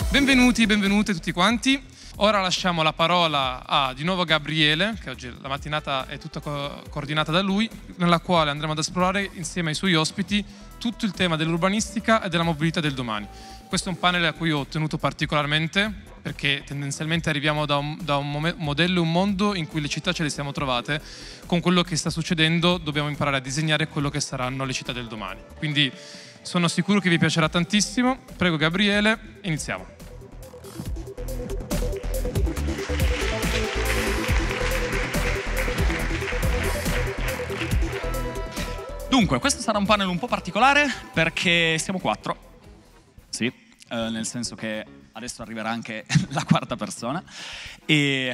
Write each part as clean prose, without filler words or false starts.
Benvenuti, benvenute tutti quanti. Ora lasciamo la parola a di nuovo Gabriele, che oggi la mattinata è tutta coordinata da lui, nella quale andremo ad esplorare insieme ai suoi ospiti tutto il tema dell'urbanistica e della mobilità del domani. Questo è un panel a cui ho tenuto particolarmente perché tendenzialmente arriviamo da un modello e un mondo in cui le città ce le siamo trovate. Con quello che sta succedendo dobbiamo imparare a disegnare quello che saranno le città del domani. Quindi sono sicuro che vi piacerà tantissimo. Prego Gabriele, iniziamo. Dunque, questo sarà un panel un po' particolare perché siamo 4, sì, nel senso che adesso arriverà anche la quarta persona e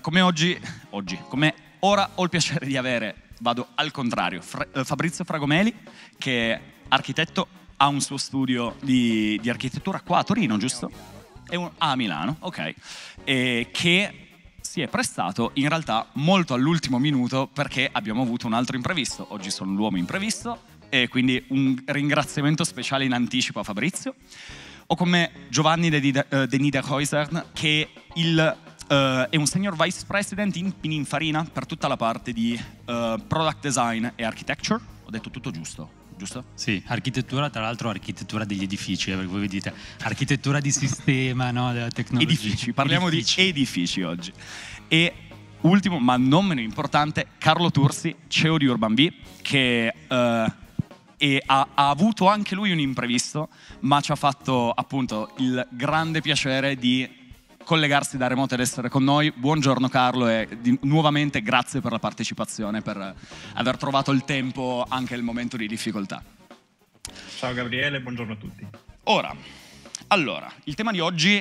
come ora ho il piacere di avere, vado al contrario, Fabrizio Fragomeli, che è architetto, ha un suo studio di architettura qua a Torino, giusto? A Milano, ok, e che si è prestato in realtà molto all'ultimo minuto perché abbiamo avuto un altro imprevisto. Oggi sono l'uomo imprevisto e quindi un ringraziamento speciale in anticipo a Fabrizio. Ho con me Giovanni De Niederhäuser, che è un senior vice president in Pininfarina per tutta la parte di product design e architecture. Ho detto tutto giusto? Giusto? Sì, architettura, tra l'altro architettura degli edifici, perché voi dite architettura di sistema, no, della tecnologia. Edifici, parliamo di edifici oggi. E ultimo, ma non meno importante, Carlo Tursi, CEO di Urban Bee, che ha avuto anche lui un imprevisto, ma ci ha fatto appunto il grande piacere di collegarsi da remoto ed essere con noi. Buongiorno Carlo e nuovamente grazie per la partecipazione, per aver trovato il tempo anche nel momento di difficoltà. Ciao Gabriele, buongiorno a tutti. Allora, il tema di oggi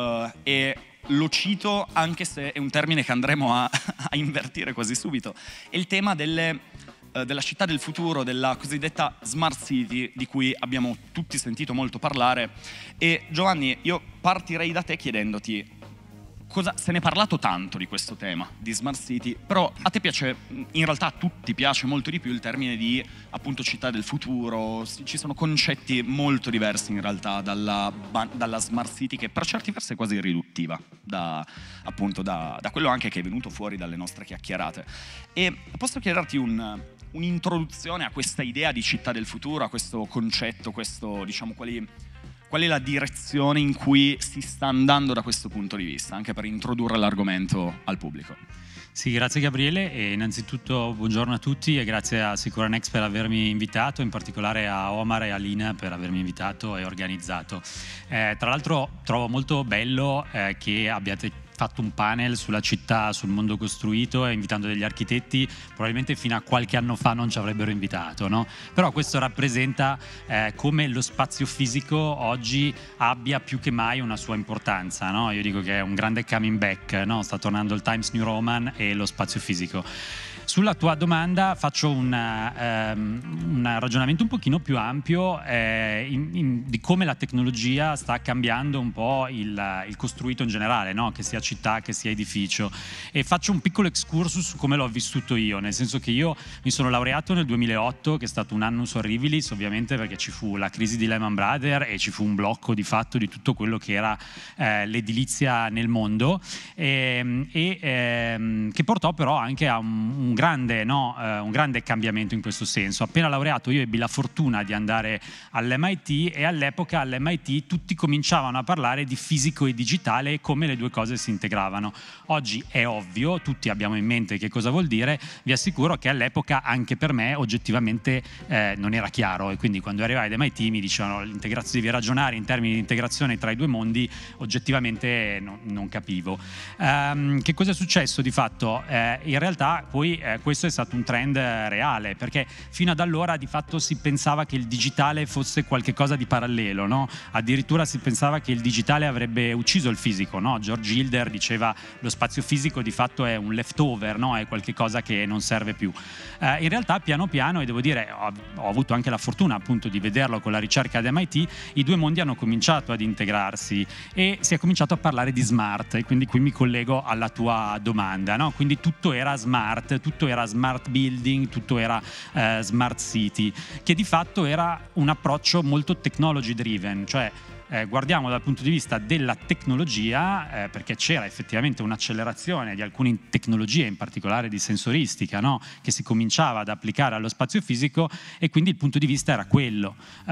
lo cito anche se è un termine che andremo a invertire quasi subito, è il tema della città del futuro, della cosiddetta Smart City, di cui abbiamo tutti sentito molto parlare. E Giovanni, io partirei da te chiedendoti, se ne è parlato tanto di questo tema, di Smart City, però a te piace, in realtà a tutti piace molto di più il termine di appunto città del futuro. Ci sono concetti molto diversi in realtà dalla Smart City, che per certi versi è quasi riduttiva, da quello anche che è venuto fuori dalle nostre chiacchierate. E posso chiederti un'introduzione a questa idea di città del futuro, a questo concetto, diciamo, qual è la direzione in cui si sta andando da questo punto di vista, anche per introdurre l'argomento al pubblico? Sì, grazie Gabriele e innanzitutto buongiorno a tutti e grazie a Sicuranext per avermi invitato, in particolare a Omar e a Lina per avermi invitato e organizzato. Tra l'altro trovo molto bello che abbiate fatto un panel sulla città, sul mondo costruito, e invitando degli architetti probabilmente fino a qualche anno fa non ci avrebbero invitato, no? Però questo rappresenta come lo spazio fisico oggi abbia più che mai una sua importanza, no? Io dico che è un grande coming back, no? Sta tornando il Times New Roman e lo spazio fisico. Sulla tua domanda faccio un ragionamento un pochino più ampio di come la tecnologia sta cambiando un po' il costruito in generale, no? Che sia città, che sia edificio, e faccio un piccolo excursus su come l'ho vissuto io, nel senso che io mi sono laureato nel 2008, che è stato un annus horribilis ovviamente perché ci fu la crisi di Lehman Brothers e ci fu un blocco di fatto di tutto quello che era l'edilizia nel mondo che portò però anche a un grande cambiamento in questo senso. Appena laureato io ebbi la fortuna di andare all'MIT e all'epoca all'MIT tutti cominciavano a parlare di fisico e digitale e come le due cose si integravano. Oggi è ovvio, tutti abbiamo in mente che cosa vuol dire, vi assicuro che all'epoca anche per me oggettivamente non era chiaro, e quindi quando arrivai ad MIT mi dicevano devi ragionare in termini di integrazione tra i due mondi, oggettivamente non capivo. Che cosa è successo di fatto? In realtà poi questo è stato un trend reale, perché fino ad allora di fatto si pensava che il digitale fosse qualcosa di parallelo, no? Addirittura si pensava che il digitale avrebbe ucciso il fisico, no? George Hilder diceva lo spazio fisico di fatto è un leftover, no? È qualcosa che non serve più. In realtà piano piano, e devo dire ho avuto anche la fortuna appunto di vederlo con la ricerca ad MIT, i due mondi hanno cominciato ad integrarsi e si è cominciato a parlare di smart, e quindi qui mi collego alla tua domanda, no? Quindi tutto era smart, tutto era smart building, tutto era smart city, che di fatto era un approccio molto technology driven, cioè guardiamo dal punto di vista della tecnologia, perché c'era effettivamente un'accelerazione di alcune tecnologie, in particolare di sensoristica, no? Che si cominciava ad applicare allo spazio fisico, e quindi il punto di vista era quello.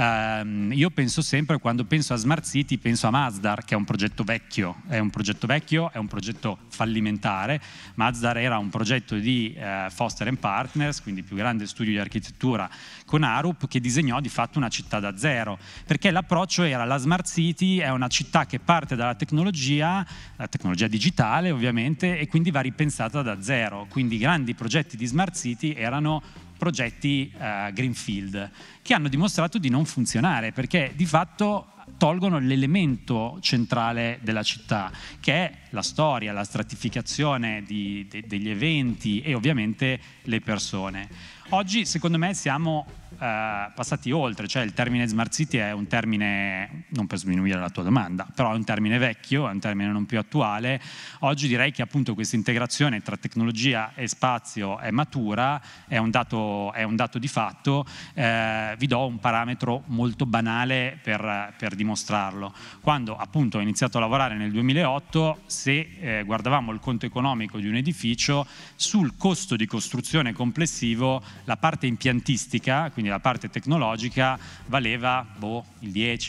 Io penso sempre, quando penso a Smart City, penso a Masdar, che è un progetto vecchio, è un progetto fallimentare. Masdar era un progetto di Foster & Partners, quindi il più grande studio di architettura con Arup, che disegnò di fatto una città da zero, perché l'approccio era: la Smart City è una città che parte dalla tecnologia, la tecnologia digitale ovviamente, e quindi va ripensata da zero. Quindi i grandi progetti di Smart City erano progetti greenfield, che hanno dimostrato di non funzionare, perché di fatto tolgono l'elemento centrale della città, che è la storia, la stratificazione degli eventi e ovviamente le persone. Oggi secondo me siamo passati oltre, cioè il termine Smart City è un termine, non per sminuire la tua domanda, però è un termine vecchio, è un termine non più attuale. Oggi direi che appunto questa integrazione tra tecnologia e spazio è matura, è un dato di fatto. Vi do un parametro molto banale per dimostrarlo. Quando appunto ho iniziato a lavorare nel 2008, se guardavamo il conto economico di un edificio, sul costo di costruzione complessivo la parte impiantistica, quindi la parte tecnologica, valeva il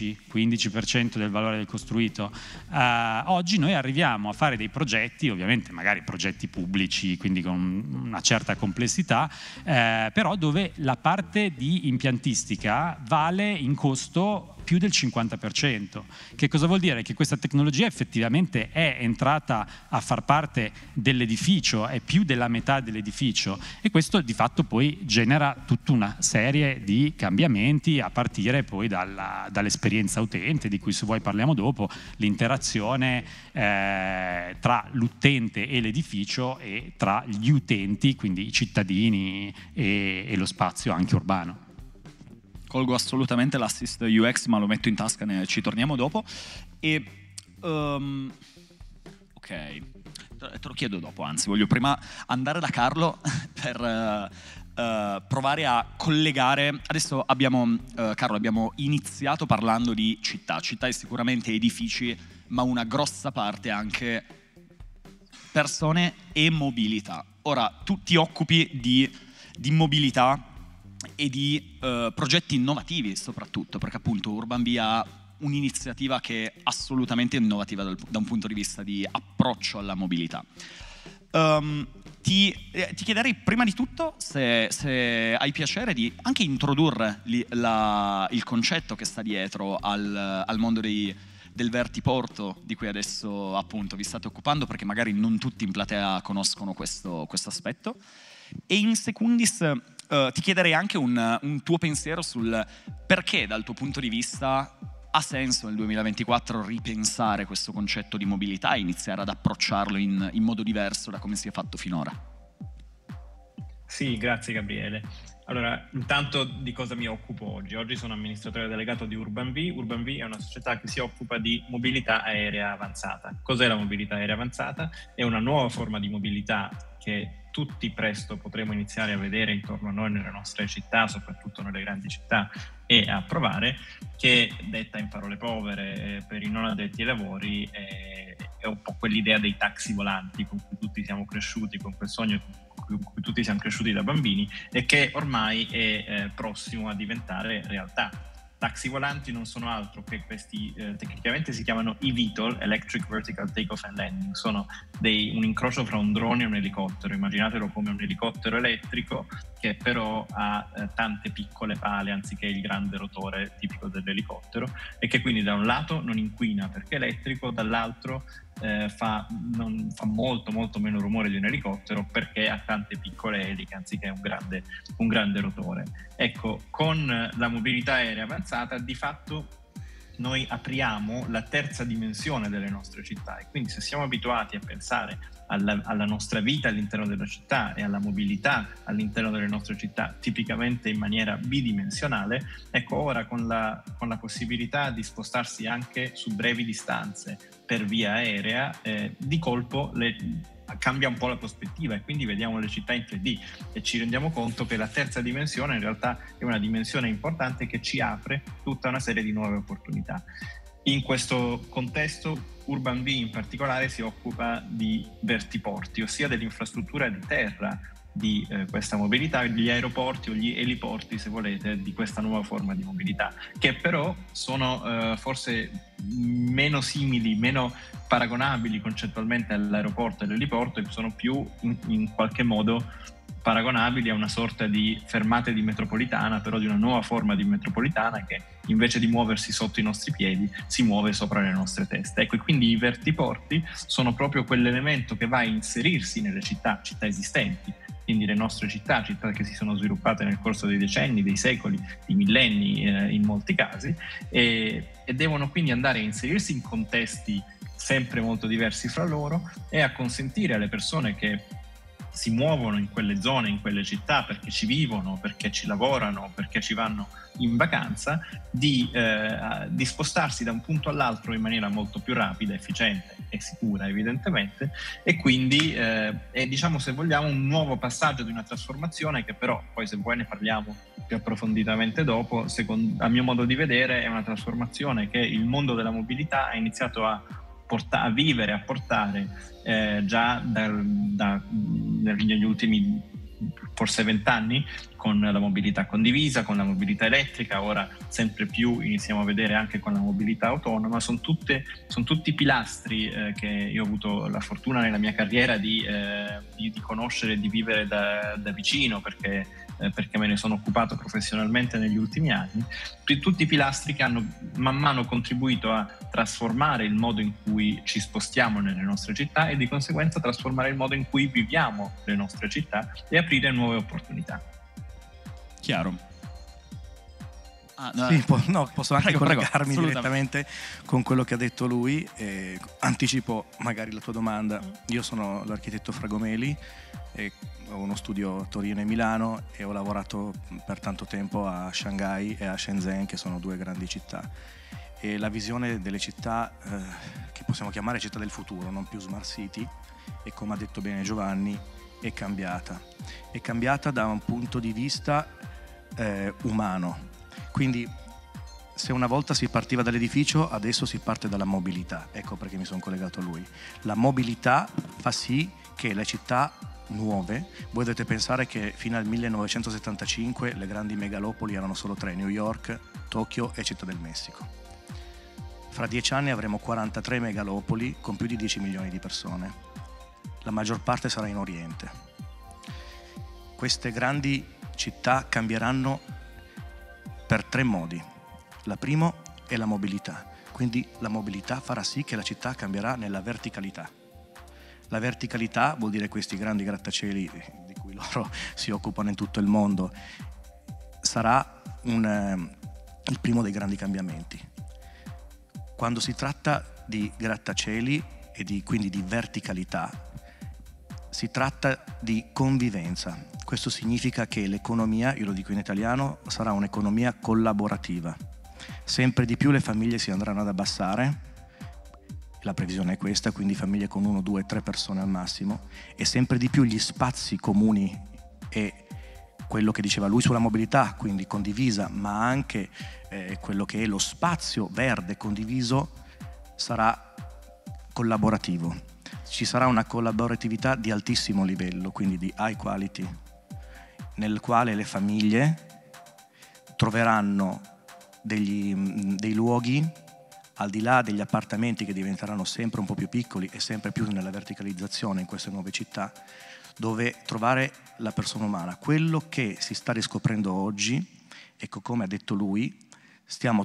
10-15% del valore del costruito. Oggi noi arriviamo a fare dei progetti, ovviamente magari progetti pubblici, quindi con una certa complessità, però dove la parte di impiantistica vale in costo più del 50%. Che cosa vuol dire? Che questa tecnologia effettivamente è entrata a far parte dell'edificio, è più della metà dell'edificio, e questo di fatto poi genera tutta una serie di cambiamenti, a partire poi dall'esperienza utente, di cui se vuoi parliamo dopo, l'interazione tra l'utente e l'edificio e tra gli utenti, quindi i cittadini e lo spazio anche urbano. Colgo assolutamente l'assist UX, ma lo metto in tasca, ci torniamo dopo. E ok, te lo chiedo dopo, anzi voglio prima andare da Carlo per provare a collegare. Adesso Carlo, abbiamo iniziato parlando di città e sicuramente edifici, ma una grossa parte anche persone e mobilità. Ora, tu ti occupi di mobilità e di progetti innovativi soprattutto, perché appunto UrbanV ha un'iniziativa che è assolutamente innovativa da un punto di vista di approccio alla mobilità. Ti chiederei prima di tutto se hai piacere di anche introdurre il concetto che sta dietro al mondo del vertiporto di cui adesso appunto vi state occupando, perché magari non tutti in platea conoscono questo aspetto. E in secundis ti chiederei anche un tuo pensiero sul perché dal tuo punto di vista ha senso nel 2024 ripensare questo concetto di mobilità e iniziare ad approcciarlo in modo diverso da come si è fatto finora. Sì, grazie Gabriele. Allora, intanto di cosa mi occupo oggi? Oggi sono amministratore delegato di UrbanV. UrbanV è una società che si occupa di mobilità aerea avanzata. Cos'è la mobilità aerea avanzata? È una nuova forma di mobilità che tutti presto potremo iniziare a vedere intorno a noi nelle nostre città, soprattutto nelle grandi città, e a provare, che detta in parole povere per i non addetti ai lavori è un po' quell'idea dei taxi volanti con cui tutti siamo cresciuti, con quel sogno con cui tutti siamo cresciuti da bambini e che ormai è prossimo a diventare realtà. Taxi volanti non sono altro che questi, tecnicamente si chiamano eVTOL, Electric Vertical Takeoff and Landing, sono un incrocio fra un drone e un elicottero. Immaginatelo come un elicottero elettrico che però ha tante piccole pale anziché il grande rotore tipico dell'elicottero, e che quindi da un lato non inquina perché è elettrico, dall'altro fa molto molto meno rumore di un elicottero perché ha tante piccole eliche anziché un grande rotore. Ecco, con la mobilità aerea avanzata di fatto noi apriamo la terza dimensione delle nostre città, e quindi se siamo abituati a pensare alla nostra vita all'interno della città e alla mobilità all'interno delle nostre città tipicamente in maniera bidimensionale, ecco, ora con la possibilità di spostarsi anche su brevi distanze per via aerea, di colpo cambia un po' la prospettiva e quindi vediamo le città in 3D e ci rendiamo conto che la terza dimensione in realtà è una dimensione importante che ci apre tutta una serie di nuove opportunità. In questo contesto UrbanV in particolare si occupa di vertiporti, ossia dell'infrastruttura di terra di questa mobilità, gli aeroporti o gli eliporti, se volete, di questa nuova forma di mobilità, che però sono forse meno simili, meno paragonabili concettualmente all'aeroporto e all'eliporto, e sono più in qualche modo paragonabili a una sorta di fermate di metropolitana, però di una nuova forma di metropolitana che invece di muoversi sotto i nostri piedi si muove sopra le nostre teste. Ecco, e quindi i vertiporti sono proprio quell'elemento che va a inserirsi nelle città esistenti, quindi le nostre città che si sono sviluppate nel corso dei decenni, dei secoli, di millenni in molti casi, e devono quindi andare a inserirsi in contesti sempre molto diversi fra loro e a consentire alle persone che si muovono in quelle zone, in quelle città, perché ci vivono, perché ci lavorano, perché ci vanno in vacanza, di spostarsi da un punto all'altro in maniera molto più rapida, efficiente e sicura evidentemente, e quindi è, diciamo, se vogliamo, un nuovo passaggio di una trasformazione che però poi, se vuoi, ne parliamo più approfonditamente dopo. A mio modo di vedere è una trasformazione che il mondo della mobilità ha iniziato a vivere, a portare già negli ultimi forse 20 anni, con la mobilità condivisa, con la mobilità elettrica, ora sempre più iniziamo a vedere anche con la mobilità autonoma. Sono tutti pilastri che io ho avuto la fortuna nella mia carriera di conoscere e di vivere da vicino, perché me ne sono occupato professionalmente negli ultimi anni, tutti i pilastri che hanno man mano contribuito a trasformare il modo in cui ci spostiamo nelle nostre città e di conseguenza trasformare il modo in cui viviamo le nostre città e aprire nuove opportunità. Chiaro. Sì, posso anche collegarmi prego, direttamente con quello che ha detto lui. Anticipo magari la tua domanda. Io sono l'architetto Fragomeli e ho uno studio a Torino e Milano e ho lavorato per tanto tempo a Shanghai e a Shenzhen, che sono due grandi città. E la visione delle città che possiamo chiamare città del futuro, non più smart city, e come ha detto bene Giovanni, è cambiata. È cambiata da un punto di vista umano. Quindi se una volta si partiva dall'edificio, adesso si parte dalla mobilità. Ecco perché mi sono collegato a lui. La mobilità fa sì che le città nuove, voi dovete pensare che fino al 1975 le grandi megalopoli erano solo 3: New York, Tokyo e Città del Messico. Fra 10 anni avremo 43 megalopoli con più di 10 milioni di persone. La maggior parte sarà in Oriente. Queste grandi città cambieranno per 3 modi. La prima è la mobilità, quindi la mobilità farà sì che la città cambierà nella verticalità. La verticalità vuol dire questi grandi grattacieli di cui loro si occupano in tutto il mondo. Sarà il primo dei grandi cambiamenti. Quando si tratta di grattacieli e quindi di verticalità, si tratta di convivenza. Questo significa che l'economia, io lo dico in italiano, sarà un'economia collaborativa. Sempre di più le famiglie si andranno ad abbassare, la previsione è questa, quindi famiglie con 1, 2, 3 persone al massimo, e sempre di più gli spazi comuni e quello che diceva lui sulla mobilità, quindi condivisa, ma anche quello che è lo spazio verde condiviso sarà collaborativo. Ci sarà una collaboratività di altissimo livello, quindi di high quality, nel quale le famiglie troveranno dei luoghi al di là degli appartamenti che diventeranno sempre un po' più piccoli e sempre più nella verticalizzazione in queste nuove città, dove trovare la persona umana. Quello che si sta riscoprendo oggi, ecco, come ha detto lui, stiamo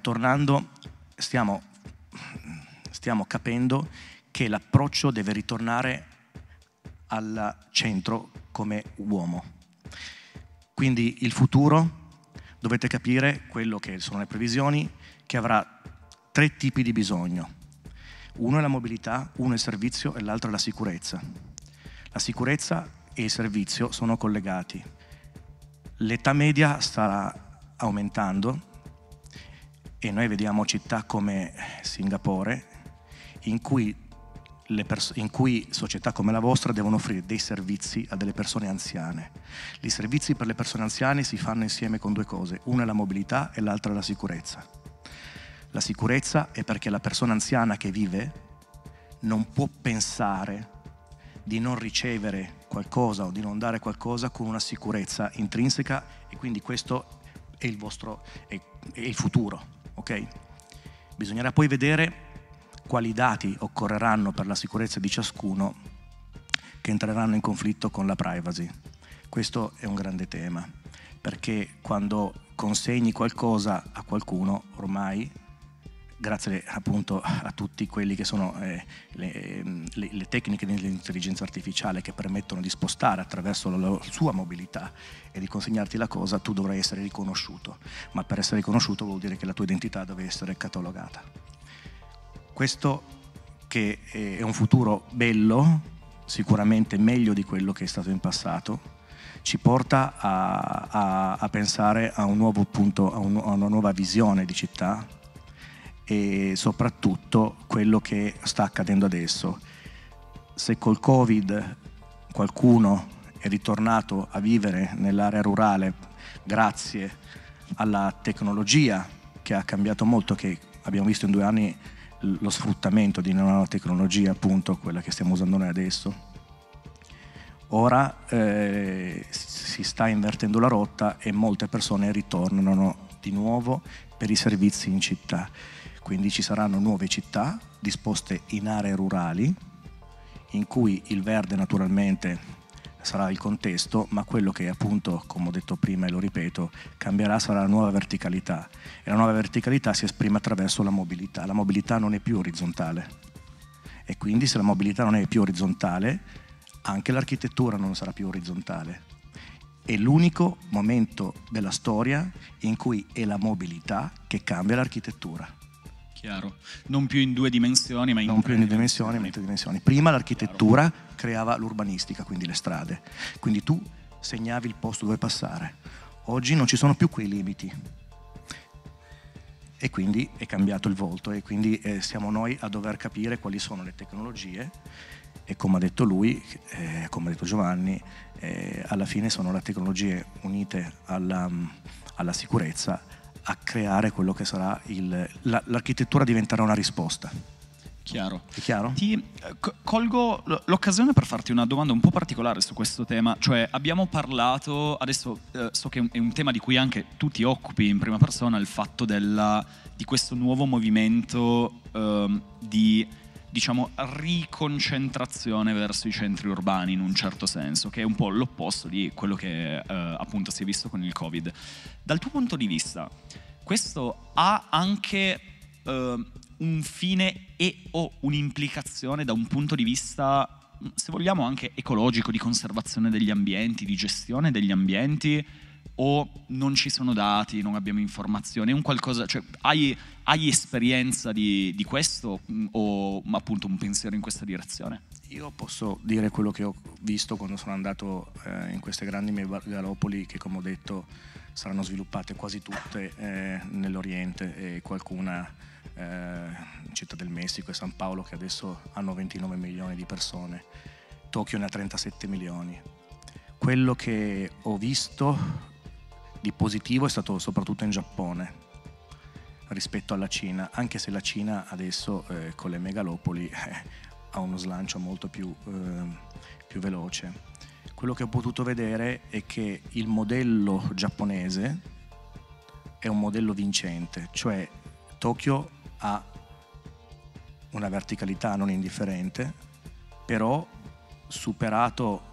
capendo che l'approccio deve ritornare al centro come uomo. Quindi il futuro, dovete capire quello che sono le previsioni, che avrà 3 tipi di bisogno. Uno è la mobilità, uno è il servizio e l'altro è la sicurezza. La sicurezza e il servizio sono collegati. L'età media starà aumentando e noi vediamo città come Singapore in cui società come la vostra devono offrire dei servizi a delle persone anziane. I servizi per le persone anziane si fanno insieme con 2 cose, una è la mobilità e l'altra è la sicurezza. La sicurezza è perché la persona anziana che vive non può pensare di non ricevere qualcosa o di non dare qualcosa con una sicurezza intrinseca, e quindi questo è il vostro è il futuro, ok? Bisognerà poi vedere quali dati occorreranno per la sicurezza di ciascuno che entreranno in conflitto con la privacy. Questo è un grande tema, perché quando consegni qualcosa a qualcuno, ormai, grazie appunto a tutti quelli che sono le tecniche dell'intelligenza artificiale che permettono di spostare attraverso la sua mobilità e di consegnarti la cosa, tu dovrai essere riconosciuto, ma per essere riconosciuto vuol dire che la tua identità deve essere catalogata. Questo che è un futuro bello, sicuramente meglio di quello che è stato in passato, ci porta a pensare a un nuovo punto, a una nuova visione di città, e soprattutto quello che sta accadendo adesso. Se col Covid qualcuno è ritornato a vivere nell'area rurale grazie alla tecnologia che ha cambiato molto, che abbiamo visto in 2 anni lo sfruttamento di una nuova tecnologia, appunto quella che stiamo usando noi adesso, ora si sta invertendo la rotta e molte persone ritornano di nuovo per i servizi in città. Quindi ci saranno nuove città disposte in aree rurali, in cui il verde naturalmente sarà il contesto, ma quello che appunto, come ho detto prima e lo ripeto, cambierà sarà la nuova verticalità, e la nuova verticalità si esprime attraverso la mobilità. La mobilità non è più orizzontale, e quindi se la mobilità non è più orizzontale, anche l'architettura non sarà più orizzontale. È l'unico momento della storia in cui è la mobilità che cambia l'architettura. Chiaro, non più in 2 dimensioni, ma in non più in dimensioni, ma in 3 dimensioni. Prima l'architettura creava l'urbanistica, quindi le strade, quindi tu segnavi il posto dove passare. Oggi non ci sono più quei limiti, e quindi è cambiato il volto, e quindi siamo noi a dover capire quali sono le tecnologie, e come ha detto lui, come ha detto Giovanni, alla fine sono le tecnologie unite alla sicurezza a creare quello che sarà l'architettura diventerà una risposta. Chiaro. È chiaro? Colgo l'occasione per farti una domanda un po' particolare su questo tema, cioè abbiamo parlato, adesso so che è un tema di cui anche tu ti occupi in prima persona, il fatto di questo nuovo movimento di, diciamo, riconcentrazione verso i centri urbani, in un certo senso, che è un po' l'opposto di quello che appunto si è visto con il Covid. Dal tuo punto di vista, questo ha anche un fine o un'implicazione da un punto di vista, se vogliamo, anche ecologico, di conservazione degli ambienti, di gestione degli ambienti, o non ci sono dati, non abbiamo informazioni? È un qualcosa, cioè, hai esperienza di questo, o appunto un pensiero in questa direzione? Io posso dire quello che ho visto quando sono andato in queste grandi megalopoli, che come ho detto saranno sviluppate quasi tutte nell'Oriente, e qualcuna in Città del Messico e San Paolo, che adesso hanno 29 milioni di persone. Tokyo ne ha 37 milioni. Quello che ho visto di positivo è stato soprattutto in Giappone rispetto alla Cina, anche se la Cina adesso con le megalopoli ha uno slancio molto più veloce. Quello che ho potuto vedere è che il modello giapponese è un modello vincente, cioè Tokyo ha una verticalità non indifferente, però superato,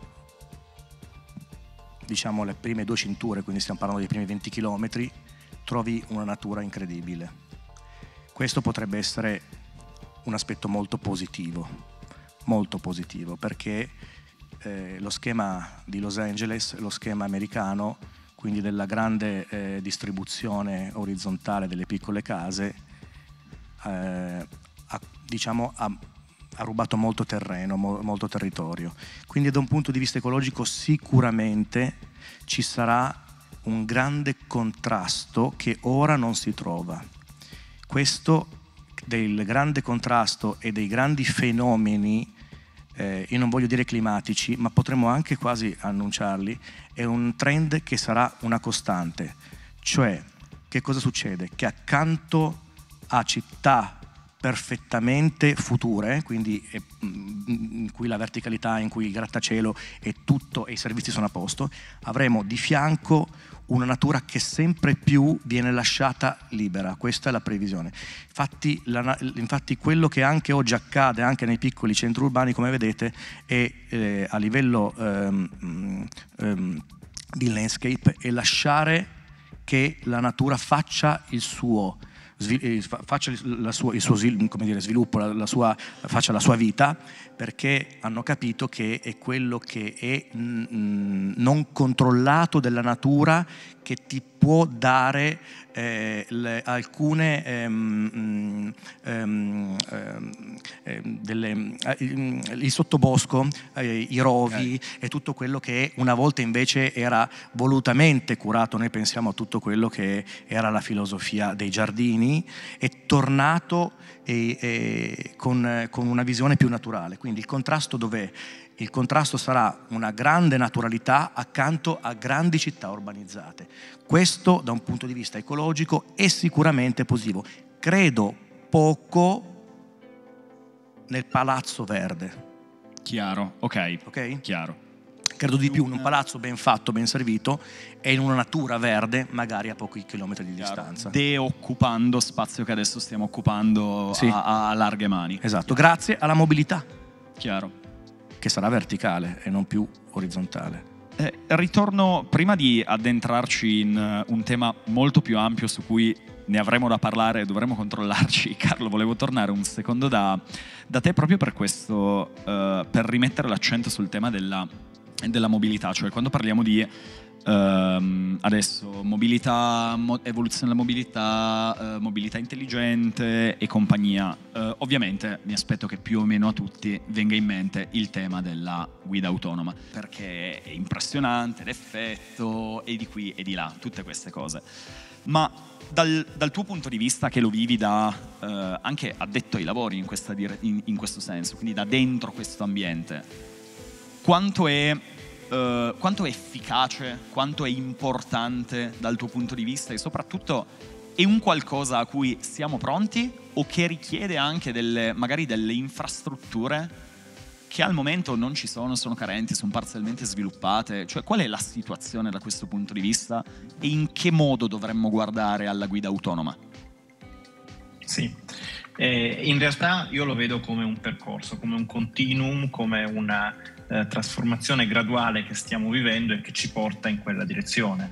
diciamo, le prime 2 cinture, quindi stiamo parlando dei primi 20 chilometri, trovi una natura incredibile. Questo potrebbe essere un aspetto molto positivo, perché lo schema di Los Angeles, lo schema americano, quindi della grande distribuzione orizzontale delle piccole case, ha rubato molto terreno, molto territorio. Quindi da un punto di vista ecologico sicuramente ci sarà un grande contrasto che ora non si trova. Questo del grande contrasto e dei grandi fenomeni, io non voglio dire climatici, ma potremmo anche quasi annunciarli, è un trend che sarà una costante. Cioè, che cosa succede? Che accanto a città perfettamente future, quindi in cui la verticalità, in cui il grattacielo e tutto e i servizi sono a posto, avremo di fianco una natura che sempre più viene lasciata libera. Questa è la previsione. Infatti quello che anche oggi accade anche nei piccoli centri urbani, come vedete, è a livello di landscape, è lasciare che la natura faccia il suo sviluppo, faccia la sua vita, perché hanno capito che è quello che è non controllato della natura che ti può dare il sottobosco, i rovi e tutto quello che una volta invece era volutamente curato. Noi pensiamo a tutto quello che era la filosofia dei giardini, è tornato con una visione più naturale. Quindi il contrasto dov'è? Il contrasto sarà una grande naturalità accanto a grandi città urbanizzate. Questo da un punto di vista ecologico è sicuramente positivo. Credo poco nel palazzo verde. Chiaro, ok? Chiaro. Credo di più in un palazzo ben fatto, ben servito, e in una natura verde, magari a pochi chilometri di distanza. Deoccupando spazio che adesso stiamo occupando a larghe mani. Esatto, grazie alla mobilità. Chiaro. Che sarà verticale e non più orizzontale. Ritorno, prima di addentrarci in un tema molto più ampio su cui ne avremo da parlare e dovremo controllarci, Carlo, volevo tornare un secondo da te proprio per questo, per rimettere l'accento sul tema della mobilità, cioè quando parliamo di adesso mobilità, evoluzione della mobilità, mobilità intelligente e compagnia, ovviamente mi aspetto che più o meno a tutti venga in mente il tema della guida autonoma, perché è impressionante l'effetto e di qui e di là, tutte queste cose. Ma dal tuo punto di vista, che lo vivi da anche addetto ai lavori in questo senso, quindi da dentro questo ambiente, quanto è efficace, quanto è importante dal tuo punto di vista, e soprattutto è un qualcosa a cui siamo pronti o che richiede anche magari delle infrastrutture che al momento non ci sono carenti, sono parzialmente sviluppate? Cioè, qual è la situazione da questo punto di vista e in che modo dovremmo guardare alla guida autonoma? Sì, in realtà io lo vedo come un percorso, come un continuum, come una trasformazione graduale che stiamo vivendo e che ci porta in quella direzione.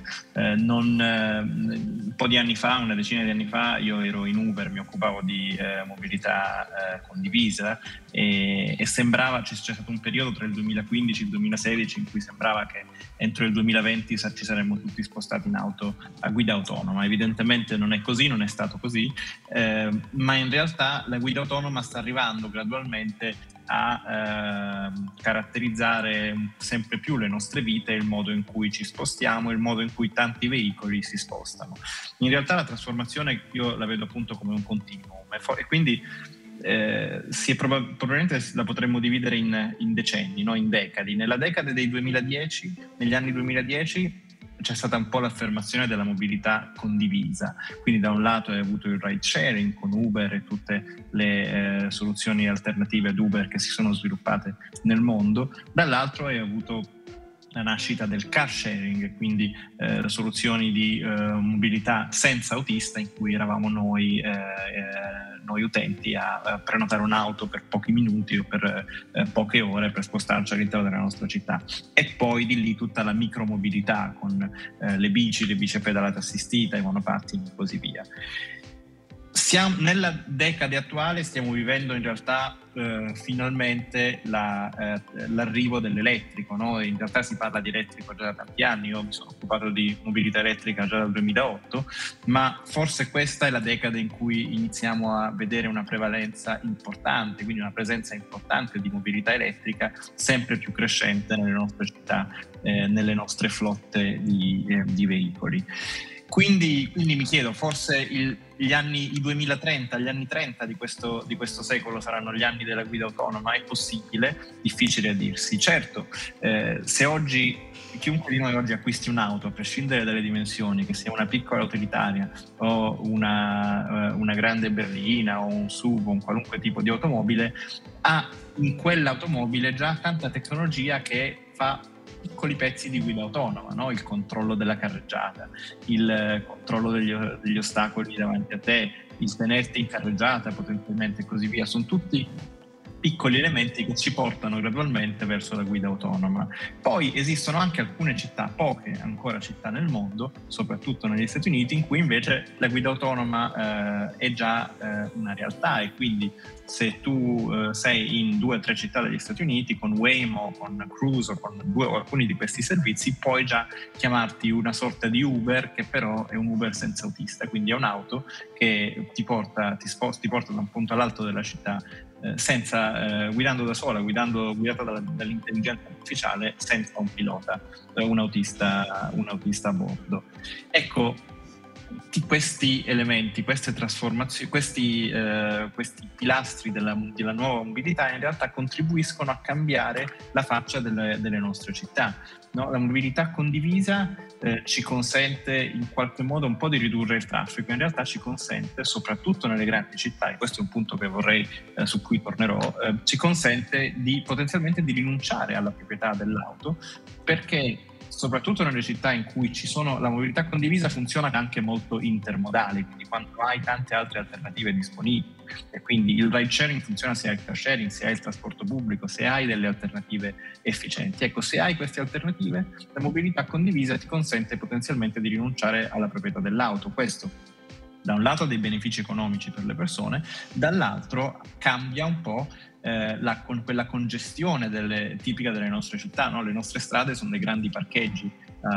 Un po' di anni fa, una decina di anni fa, io ero in Uber, mi occupavo di mobilità condivisa e sembrava, c'è stato un periodo tra il 2015 e il 2016 in cui sembrava che entro il 2020 ci saremmo tutti spostati in auto a guida autonoma. Evidentemente non è così, non è stato così, ma in realtà la guida autonoma sta arrivando gradualmente a caratterizzare sempre più le nostre vite, il modo in cui ci spostiamo, il modo in cui tanti veicoli si spostano. In realtà la trasformazione io la vedo appunto come un continuum e quindi probabilmente la potremmo dividere in decenni, no? In decadi. Nella decade dei 2010, negli anni 2010, c'è stata un po' l'affermazione della mobilità condivisa, quindi da un lato hai avuto il ride sharing con Uber e tutte le soluzioni alternative ad Uber che si sono sviluppate nel mondo, dall'altro hai avuto la nascita del car sharing, quindi soluzioni di mobilità senza autista in cui eravamo noi utenti a prenotare un'auto per pochi minuti o per poche ore per spostarci all'interno della nostra città. E poi di lì tutta la micromobilità con le bici pedalate assistita, i monopattini e così via. Nella decade attuale stiamo vivendo in realtà finalmente l'arrivo dell'elettrico, no? In realtà si parla di elettrico già da tanti anni, io mi sono occupato di mobilità elettrica già dal 2008, ma forse questa è la decade in cui iniziamo a vedere una prevalenza importante, quindi una presenza importante di mobilità elettrica sempre più crescente nelle nostre città, nelle nostre flotte di veicoli. Quindi mi chiedo, forse i 2030, gli anni 30 di questo secolo saranno gli anni della guida autonoma? È possibile? Difficile a dirsi. Certo, se oggi chiunque di noi oggi acquisti un'auto, a prescindere dalle dimensioni, che sia una piccola utilitaria o una grande berlina o un SUV o un qualunque tipo di automobile, ha in quell'automobile già tanta tecnologia che fa piccoli pezzi di guida autonoma, no? Il controllo della carreggiata, il controllo degli ostacoli davanti a te, il tenerti in carreggiata potenzialmente e così via. Sono tutti piccoli elementi che ci portano gradualmente verso la guida autonoma. Poi esistono anche alcune città, poche ancora città nel mondo, soprattutto negli Stati Uniti, in cui invece la guida autonoma è già una realtà, e quindi se tu sei in 2 o 3 città degli Stati Uniti, con Waymo, con Cruise o con 2 o alcuni di questi servizi, puoi già chiamarti una sorta di Uber, che però è un Uber senza autista, quindi è un'auto che ti porta da un punto all'altro della città guidando da sola, guidata dall'intelligenza artificiale, senza un pilota, un autista a bordo. Ecco, questi elementi, queste trasformazioni, questi pilastri della nuova mobilità in realtà contribuiscono a cambiare la faccia delle nostre città. No? La mobilità condivisa ci consente in qualche modo un po' di ridurre il traffico, in realtà ci consente, soprattutto nelle grandi città, e questo è un punto che su cui tornerò, ci consente potenzialmente di rinunciare alla proprietà dell'auto, perché soprattutto nelle città in cui la mobilità condivisa funziona anche molto intermodale, quindi quando hai tante altre alternative disponibili, e quindi il ride sharing funziona se hai il car sharing, se hai il trasporto pubblico, se hai delle alternative efficienti. Ecco, se hai queste alternative, la mobilità condivisa ti consente potenzialmente di rinunciare alla proprietà dell'auto. Questo da un lato ha dei benefici economici per le persone, dall'altro cambia un po' quella congestione tipica delle nostre città, no? Le nostre strade sono dei grandi parcheggi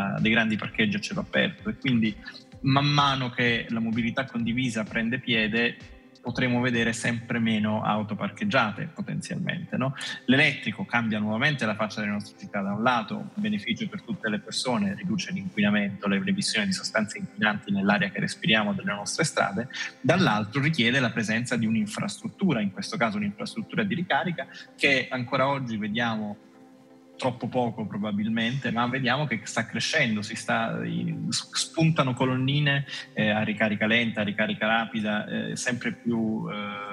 a cielo aperto, e quindi man mano che la mobilità condivisa prende piede potremo vedere sempre meno auto parcheggiate potenzialmente, no? L'elettrico cambia nuovamente la faccia delle nostre città. Da un lato, beneficio per tutte le persone, riduce l'inquinamento, le emissioni di sostanze inquinanti nell'aria che respiriamo delle nostre strade, dall'altro richiede la presenza di un'infrastruttura, in questo caso un'infrastruttura di ricarica, che ancora oggi vediamo troppo poco probabilmente, ma vediamo che sta crescendo, spuntano colonnine a ricarica lenta, a ricarica rapida, sempre più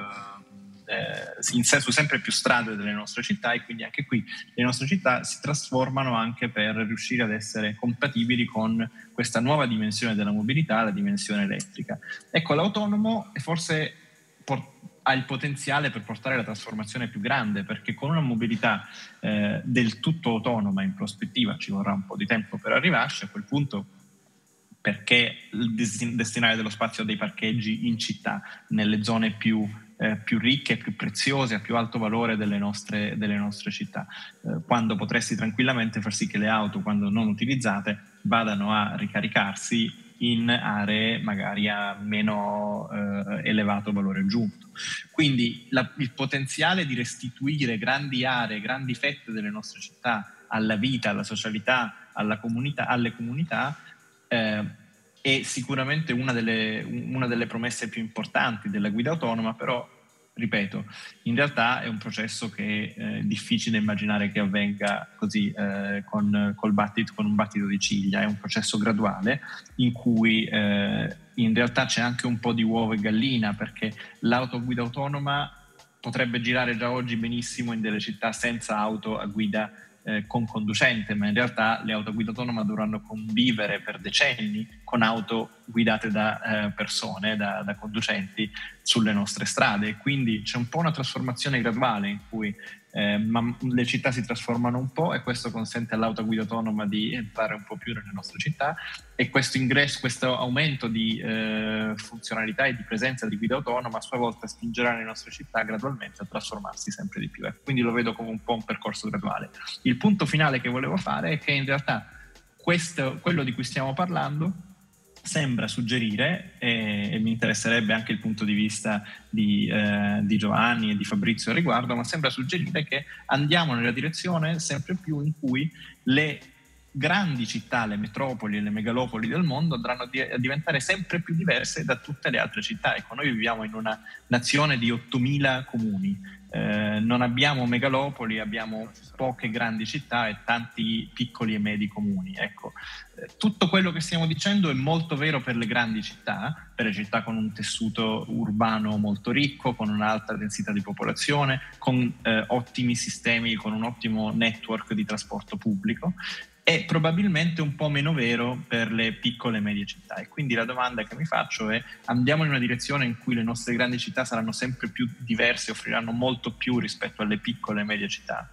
su sempre più strade delle nostre città, e quindi anche qui le nostre città si trasformano anche per riuscire ad essere compatibili con questa nuova dimensione della mobilità, la dimensione elettrica. Ecco, l'autonomo è forse ha il potenziale per portare la trasformazione più grande, perché con una mobilità del tutto autonoma in prospettiva, ci vorrà un po' di tempo per arrivarci a quel punto, perché destinare dello spazio a dei parcheggi in città, nelle zone più ricche, più preziose, a più alto valore delle nostre città, quando potresti tranquillamente far sì che le auto, quando non utilizzate, vadano a ricaricarsi in aree magari a meno elevato valore aggiunto. Quindi il potenziale di restituire grandi aree, grandi fette delle nostre città alla vita, alla socialità, alle comunità è sicuramente una delle promesse più importanti della guida autonoma, però ripeto, in realtà è un processo che è difficile immaginare che avvenga così con un battito di ciglia. È un processo graduale in cui in realtà c'è anche un po' di uovo e gallina, perché l'autoguida autonoma potrebbe girare già oggi benissimo in delle città senza auto a guida con conducente, ma in realtà le auto a guida autonoma dovranno convivere per decenni con auto guidate da persone, da conducenti sulle nostre strade. Quindi c'è un po' una trasformazione graduale in cui le città si trasformano un po', e questo consente all'auto a guida autonoma di entrare un po' più nelle nostre città, e questo aumento di funzionalità e di presenza di guida autonoma a sua volta spingerà le nostre città gradualmente a trasformarsi sempre di più. Quindi lo vedo come un po' un percorso graduale. Il punto finale che volevo fare è che in realtà quello di cui stiamo parlando sembra suggerire, e mi interesserebbe anche il punto di vista di Giovanni e di Fabrizio al riguardo, ma sembra suggerire che andiamo nella direzione sempre più in cui grandi città, le metropoli e le megalopoli del mondo andranno a diventare sempre più diverse da tutte le altre città. Ecco, noi viviamo in una nazione di 8.000 comuni, non abbiamo megalopoli, abbiamo poche grandi città e tanti piccoli e medi comuni. Ecco, tutto quello che stiamo dicendo è molto vero per le grandi città, per le città con un tessuto urbano molto ricco, con un'alta densità di popolazione, con ottimi sistemi, con un ottimo network di trasporto pubblico. È probabilmente un po' meno vero per le piccole e medie città, e quindi la domanda che mi faccio è: andiamo in una direzione in cui le nostre grandi città saranno sempre più diverse, offriranno molto più rispetto alle piccole e medie città?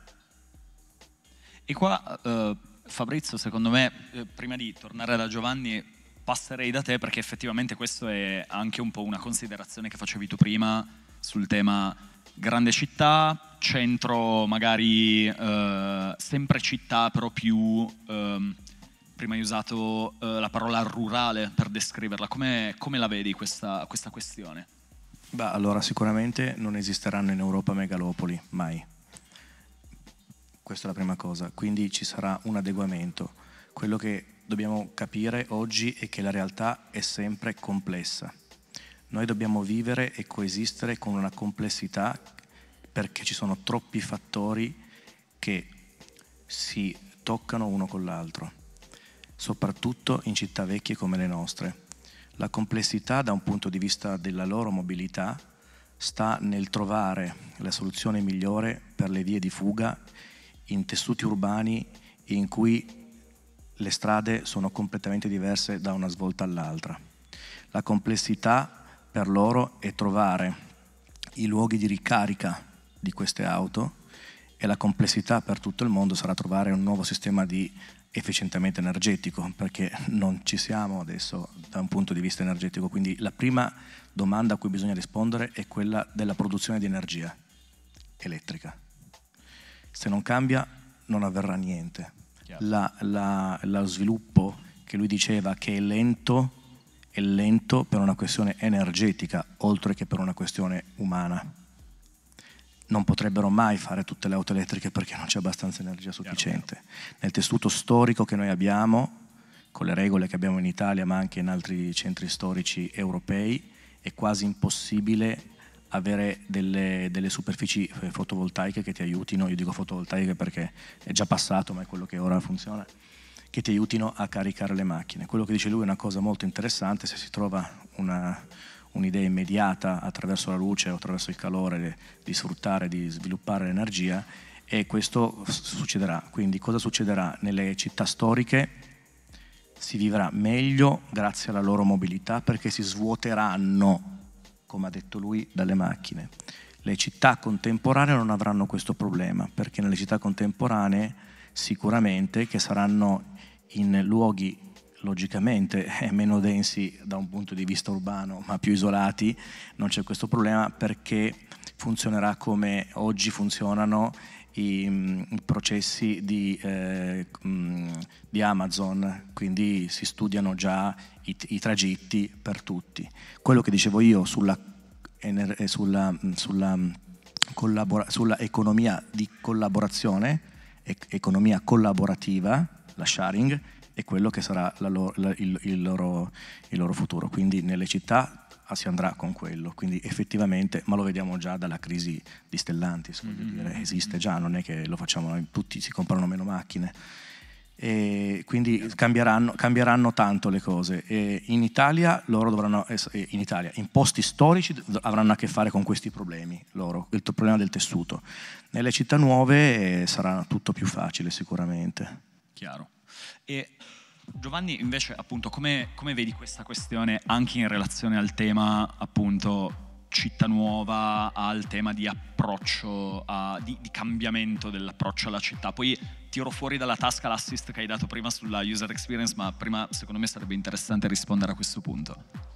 E qua Fabrizio, secondo me, prima di tornare da Giovanni, passerei da te, perché effettivamente questo è anche un po' una considerazione che facevi tu prima sul tema grande città, centro magari sempre città, però più prima hai usato la parola rurale per descriverla. Come la vedi questa questione? Beh, allora sicuramente non esisteranno in Europa megalopoli, mai. Questa è la prima cosa, quindi ci sarà un adeguamento. Quello che dobbiamo capire oggi è che la realtà è sempre complessa. Noi dobbiamo vivere e coesistere con una complessità, perché ci sono troppi fattori che si toccano uno con l'altro, soprattutto in città vecchie come le nostre. La complessità da un punto di vista della loro mobilità sta nel trovare la soluzione migliore per le vie di fuga in tessuti urbani in cui le strade sono completamente diverse da una svolta all'altra. La complessità per loro è trovare i luoghi di ricarica di queste auto, e la complessità per tutto il mondo sarà trovare un nuovo sistema di efficientamento energetico, perché non ci siamo adesso da un punto di vista energetico. Quindi la prima domanda a cui bisogna rispondere è quella della produzione di energia elettrica. Se non cambia non avverrà niente. Lo sviluppo che lui diceva che è lento per una questione energetica oltre che per una questione umana. Non potrebbero mai fare tutte le auto elettriche perché non c'è abbastanza energia sufficiente. Nel tessuto storico che noi abbiamo, con le regole che abbiamo in Italia ma anche in altri centri storici europei, è quasi impossibile avere delle superfici fotovoltaiche che ti aiutino, io dico fotovoltaiche perché è già passato ma è quello che ora funziona, che ti aiutino a caricare le macchine. Quello che dice lui è una cosa molto interessante: se si trova un'idea immediata attraverso la luce o attraverso il calore di sfruttare, di sviluppare l'energia, e questo succederà. Quindi cosa succederà? Nelle città storiche si vivrà meglio grazie alla loro mobilità, perché si svuoteranno, come ha detto lui, dalle macchine. Le città contemporanee non avranno questo problema, perché nelle città contemporanee sicuramente, che saranno in luoghi logicamente meno densi da un punto di vista urbano ma più isolati, non c'è questo problema, perché funzionerà come oggi funzionano i processi di Amazon, quindi si studiano già i tragitti per tutti. Quello che dicevo io sulla economia di collaborazione, economia collaborativa, la sharing, è quello che sarà il loro futuro. Quindi nelle città si andrà con quello, quindi effettivamente, ma lo vediamo già dalla crisi di Stellantis, voglio dire, esiste già, non è che lo facciamo noi, tutti si comprano meno macchine, e quindi cambieranno tanto le cose. E in Italia loro dovranno in posti storici avranno a che fare con questi problemi loro, il problema del tessuto. Nelle città nuove sarà tutto più facile sicuramente. Chiaro. E Giovanni, invece, appunto, come vedi questa questione anche in relazione al tema, appunto, città nuova, al tema di approccio, di cambiamento dell'approccio alla città? Poi tiro fuori dalla tasca l'assist che hai dato prima sulla user experience, ma prima secondo me sarebbe interessante rispondere a questo punto.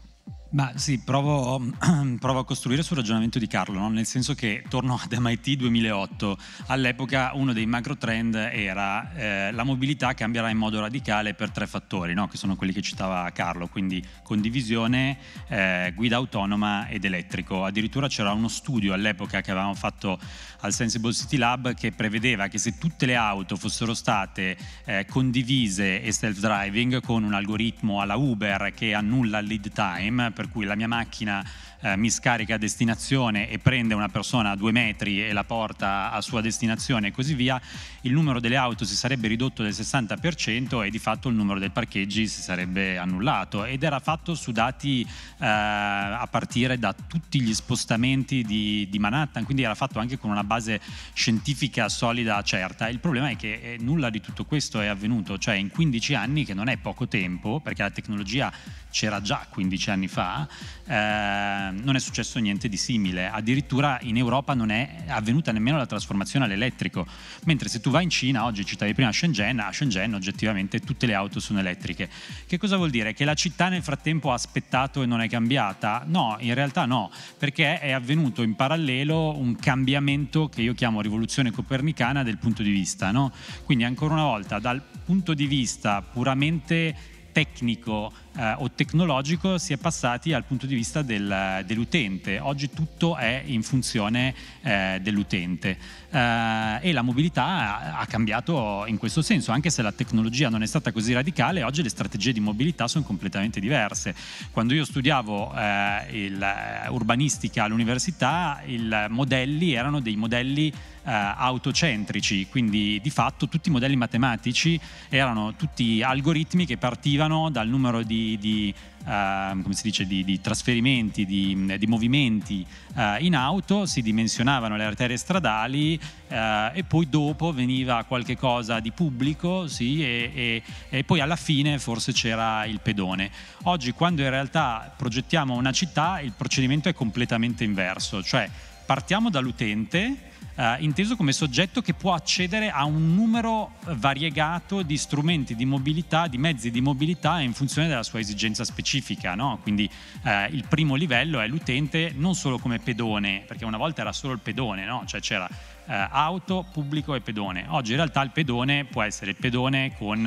Ma sì, provo a costruire sul ragionamento di Carlo, no? Nel senso che torno ad MIT 2008, all'epoca uno dei macro trend era la mobilità cambierà in modo radicale per 3 fattori, no? Che sono quelli che citava Carlo, quindi condivisione, guida autonoma ed elettrico. Addirittura c'era uno studio all'epoca che avevamo fatto al Sensible City Lab che prevedeva che se tutte le auto fossero state condivise e self-driving con un algoritmo alla Uber che annulla il lead time, per cui la mia macchina mi scarica a destinazione e prende una persona a 2 metri e la porta a sua destinazione e così via, il numero delle auto si sarebbe ridotto del 60% e di fatto il numero dei parcheggi si sarebbe annullato, ed era fatto su dati a partire da tutti gli spostamenti di Manhattan, quindi era fatto anche con una base scientifica solida certa. Il problema è che nulla di tutto questo è avvenuto, cioè in 15 anni, che non è poco tempo perché la tecnologia c'era già 15 anni fa, non è successo niente di simile. Addirittura in Europa non è avvenuta nemmeno la trasformazione all'elettrico, mentre se tu vai in Cina, oggi citavi prima Shenzhen, a Shenzhen oggettivamente tutte le auto sono elettriche. Che cosa vuol dire? Che la città nel frattempo ha aspettato e non è cambiata? No, in realtà no, perché è avvenuto in parallelo un cambiamento che io chiamo rivoluzione copernicana del punto di vista, no? Quindi ancora una volta, dal punto di vista puramente tecnico o tecnologico si è passati al punto di vista dell'utente. Oggi tutto è in funzione dell'utente e la mobilità ha cambiato in questo senso, anche se la tecnologia non è stata così radicale. Oggi le strategie di mobilità sono completamente diverse. Quando io studiavo urbanistica all'università, i modelli erano dei modelli autocentrici, quindi di fatto tutti i modelli matematici erano tutti algoritmi che partivano dal numero di come si dice, di trasferimenti, di movimenti in auto, si dimensionavano le arterie stradali e poi dopo veniva qualche cosa di pubblico, sì, e poi alla fine forse c'era il pedone. Oggi, quando in realtà progettiamo una città, il procedimento è completamente inverso, cioè partiamo dall'utente, inteso come soggetto che può accedere a un numero variegato di strumenti di mobilità, di mezzi di mobilità in funzione della sua esigenza specifica, no? Quindi il primo livello è l'utente non solo come pedone, perché una volta era solo il pedone, no? Cioè c'era auto, pubblico e pedone. Oggi in realtà il pedone può essere il pedone con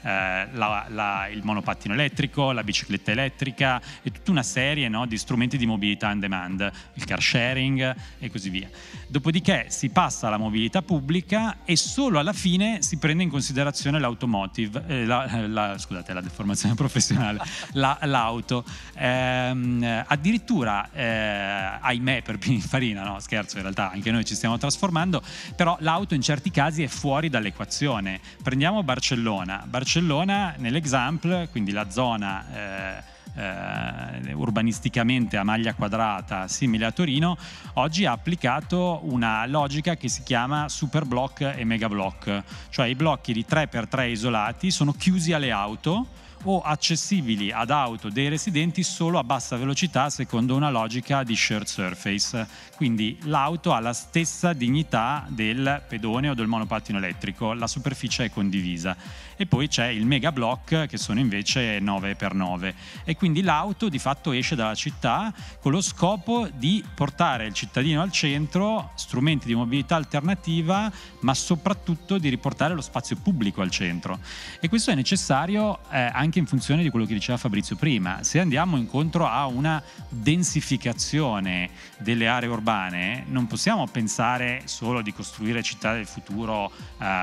il monopattino elettrico, la bicicletta elettrica e tutta una serie, no, di strumenti di mobilità on demand, il car sharing e così via. Dopodiché si passa alla mobilità pubblica e solo alla fine si prende in considerazione l'automotive, scusate, la deformazione professionale, l'auto. Addirittura, ahimè per Pininfarina, no, scherzo, in realtà anche noi ci stiamo trasformando, però l'auto in certi casi è fuori dall'equazione. Prendiamo Barcellona nell'example, quindi la zona urbanisticamente a maglia quadrata simile a Torino, oggi ha applicato una logica che si chiama superblock e megablock, cioè i blocchi di 3x3 isolati sono chiusi alle auto o accessibili ad auto dei residenti solo a bassa velocità secondo una logica di shared surface. Quindi l'auto ha la stessa dignità del pedone o del monopattino elettrico, la superficie è condivisa. E poi c'è il mega block che sono invece 9x9 e quindi l'auto di fatto esce dalla città con lo scopo di portare il cittadino al centro, strumenti di mobilità alternativa, ma soprattutto di riportare lo spazio pubblico al centro. E questo è necessario anche in funzione di quello che diceva Fabrizio prima. Se andiamo incontro a una densificazione delle aree urbane, non possiamo pensare solo di costruire città del futuro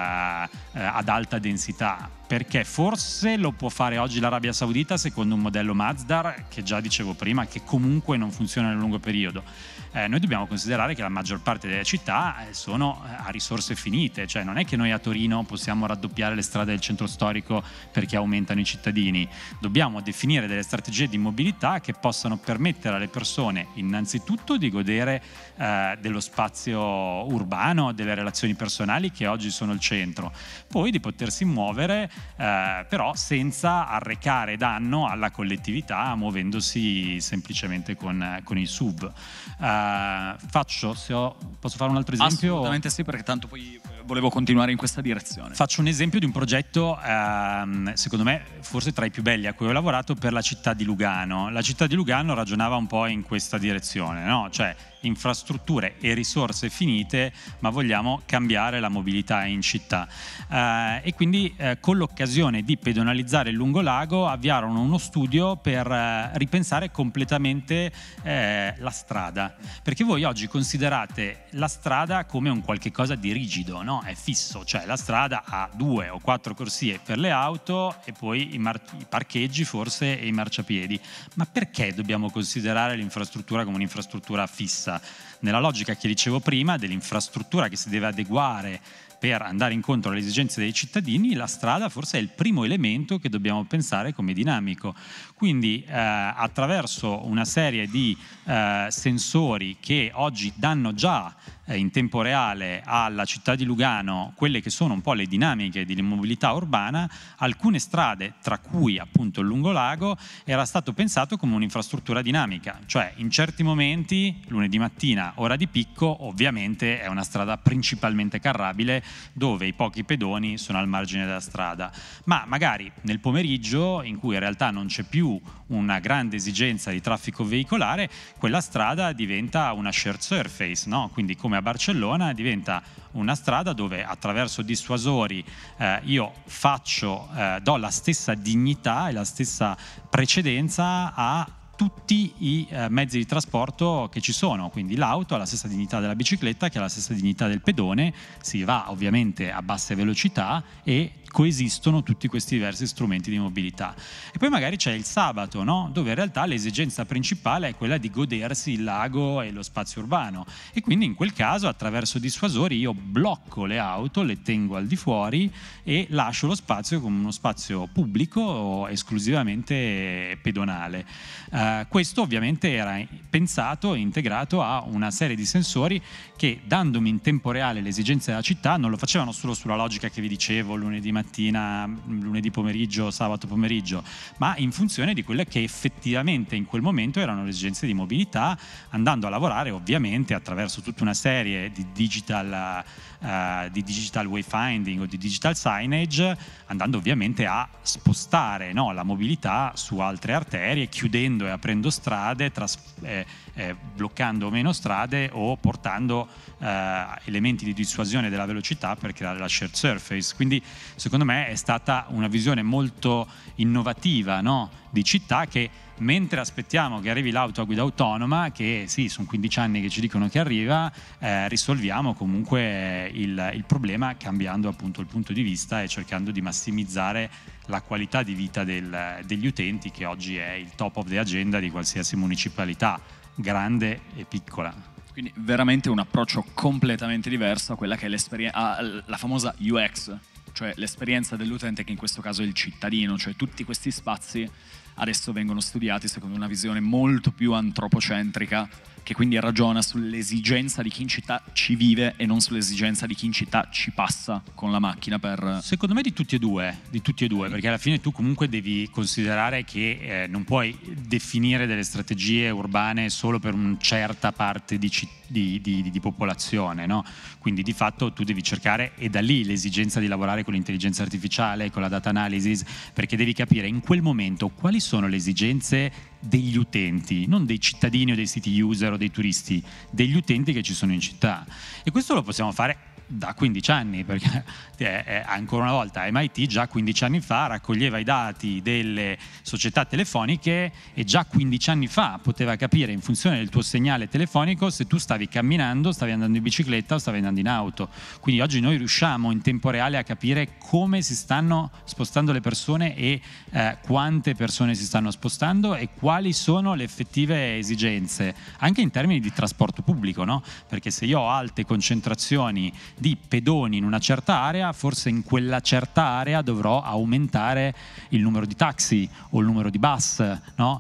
ad alta densità, perché forse lo può fare oggi l'Arabia Saudita secondo un modello Masdar che già dicevo prima, che comunque non funziona nel lungo periodo. Noi dobbiamo considerare che la maggior parte delle città sono a risorse finite, cioè non è che noi a Torino possiamo raddoppiare le strade del centro storico perché aumentano i cittadini. Dobbiamo definire delle strategie di mobilità che possano permettere alle persone innanzitutto di godere dello spazio urbano, delle relazioni personali che oggi sono il centro, poi di potersi muovere però senza arrecare danno alla collettività muovendosi semplicemente con il SUV. Posso fare un altro esempio? Assolutamente sì, perché tanto poi volevo continuare in questa direzione. Faccio un esempio di un progetto, secondo me, forse tra i più belli a cui ho lavorato, per la città di Lugano. La città di Lugano ragionava un po' in questa direzione, no? Cioè infrastrutture e risorse finite, ma vogliamo cambiare la mobilità in città. E quindi con l'occasione di pedonalizzare il lungolago avviarono uno studio per ripensare completamente la strada, perché voi oggi considerate la strada come un qualche cosa di rigido, no? È fisso, cioè la strada ha 2 o 4 corsie per le auto e poi i parcheggi forse e i marciapiedi. Ma perché dobbiamo considerare l'infrastruttura come un'infrastruttura fissa? Nella logica che dicevo prima dell'infrastruttura che si deve adeguare per andare incontro alle esigenze dei cittadini, la strada forse è il primo elemento che dobbiamo pensare come dinamico. Quindi attraverso una serie di sensori che oggi danno già in tempo reale alla città di Lugano quelle che sono un po' le dinamiche di mobilità urbana, alcune strade, tra cui appunto il lungolago, era stato pensato come un'infrastruttura dinamica, cioè in certi momenti, lunedì mattina, ora di picco, ovviamente è una strada principalmente carrabile dove i pochi pedoni sono al margine della strada, ma magari nel pomeriggio, in cui in realtà non c'è più una grande esigenza di traffico veicolare, quella strada diventa una shared surface, no? Quindi come a Barcellona diventa una strada dove attraverso dissuasori io do la stessa dignità e la stessa precedenza a tutti i mezzi di trasporto che ci sono, quindi l'auto ha la stessa dignità della bicicletta, che ha la stessa dignità del pedone, si va ovviamente a basse velocità e coesistono tutti questi diversi strumenti di mobilità. E poi magari c'è il sabato, no? Dove in realtà l'esigenza principale è quella di godersi il lago e lo spazio urbano, e quindi in quel caso attraverso dissuasori io blocco le auto, le tengo al di fuori e lascio lo spazio come uno spazio pubblico o esclusivamente pedonale. Questo ovviamente era pensato e integrato a una serie di sensori che, dandomi in tempo reale le esigenze della città, non lo facevano solo sulla logica che vi dicevo, lunedì mattina, lunedì pomeriggio, sabato pomeriggio, ma in funzione di quelle che effettivamente in quel momento erano le esigenze di mobilità, andando a lavorare ovviamente attraverso tutta una serie di digital wayfinding o di digital signage, andando ovviamente a spostare, no, la mobilità su altre arterie, chiudendo e aprendo strade, bloccando meno strade o portando elementi di dissuasione della velocità per creare la shared surface. Quindi secondo me è stata una visione molto innovativa, no, di città, che mentre aspettiamo che arrivi l'auto a guida autonoma, che sì, sono 15 anni che ci dicono che arriva, risolviamo comunque il problema cambiando appunto il punto di vista e cercando di massimizzare la qualità di vita degli utenti, che oggi è il top of the agenda di qualsiasi municipalità, grande e piccola. Quindi veramente un approccio completamente diverso a quella che è la famosa UX, cioè l'esperienza dell'utente, che in questo caso è il cittadino, cioè tutti questi spazi adesso vengono studiati secondo una visione molto più antropocentrica, che quindi ragiona sull'esigenza di chi in città ci vive e non sull'esigenza di chi in città ci passa con la macchina per... Secondo me di tutti e due, perché alla fine tu comunque devi considerare che non puoi definire delle strategie urbane solo per una certa parte di popolazione, no? Quindi di fatto tu devi cercare, e da lì l'esigenza di lavorare con l'intelligenza artificiale, con la data analysis, perché devi capire in quel momento quali sono le esigenze degli utenti, non dei cittadini o dei city user o dei turisti, degli utenti che ci sono in città. E questo lo possiamo fare da 15 anni, perché ancora una volta MIT già 15 anni fa raccoglieva i dati delle società telefoniche e già 15 anni fa poteva capire in funzione del tuo segnale telefonico se tu stavi camminando, stavi andando in bicicletta o stavi andando in auto. Quindi oggi noi riusciamo in tempo reale a capire come si stanno spostando le persone e quante persone si stanno spostando e quali sono le effettive esigenze, anche in termini di trasporto pubblico, no? Perché se io ho alte concentrazioni di pedoni in una certa area, forse in quella certa area dovrò aumentare il numero di taxi o il numero di bus, no?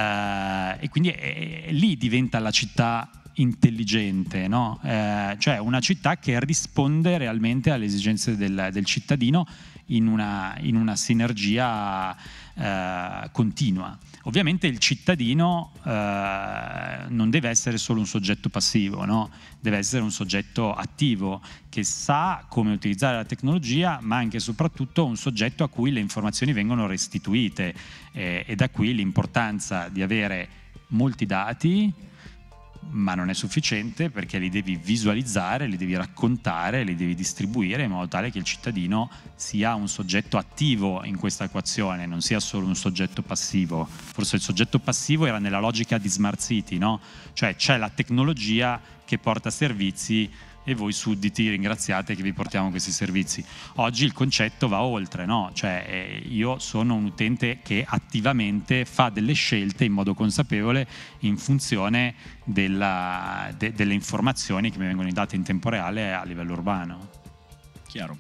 E quindi lì diventa la città intelligente, no? Cioè una città che risponde realmente alle esigenze del cittadino in una sinergia continua. Ovviamente il cittadino non deve essere solo un soggetto passivo, no? Deve essere un soggetto attivo che sa come utilizzare la tecnologia, ma anche e soprattutto un soggetto a cui le informazioni vengono restituite, e da qui l'importanza di avere molti dati, ma non è sufficiente, perché li devi visualizzare, li devi raccontare, li devi distribuire in modo tale che il cittadino sia un soggetto attivo in questa equazione, non sia solo un soggetto passivo. Forse il soggetto passivo era nella logica di Smart City, no? Cioè c'è la tecnologia che porta servizi e voi sudditi ringraziate che vi portiamo questi servizi. Oggi il concetto va oltre, no? Cioè io sono un utente che attivamente fa delle scelte in modo consapevole in funzione delle informazioni che mi vengono date in tempo reale a livello urbano. Chiaro.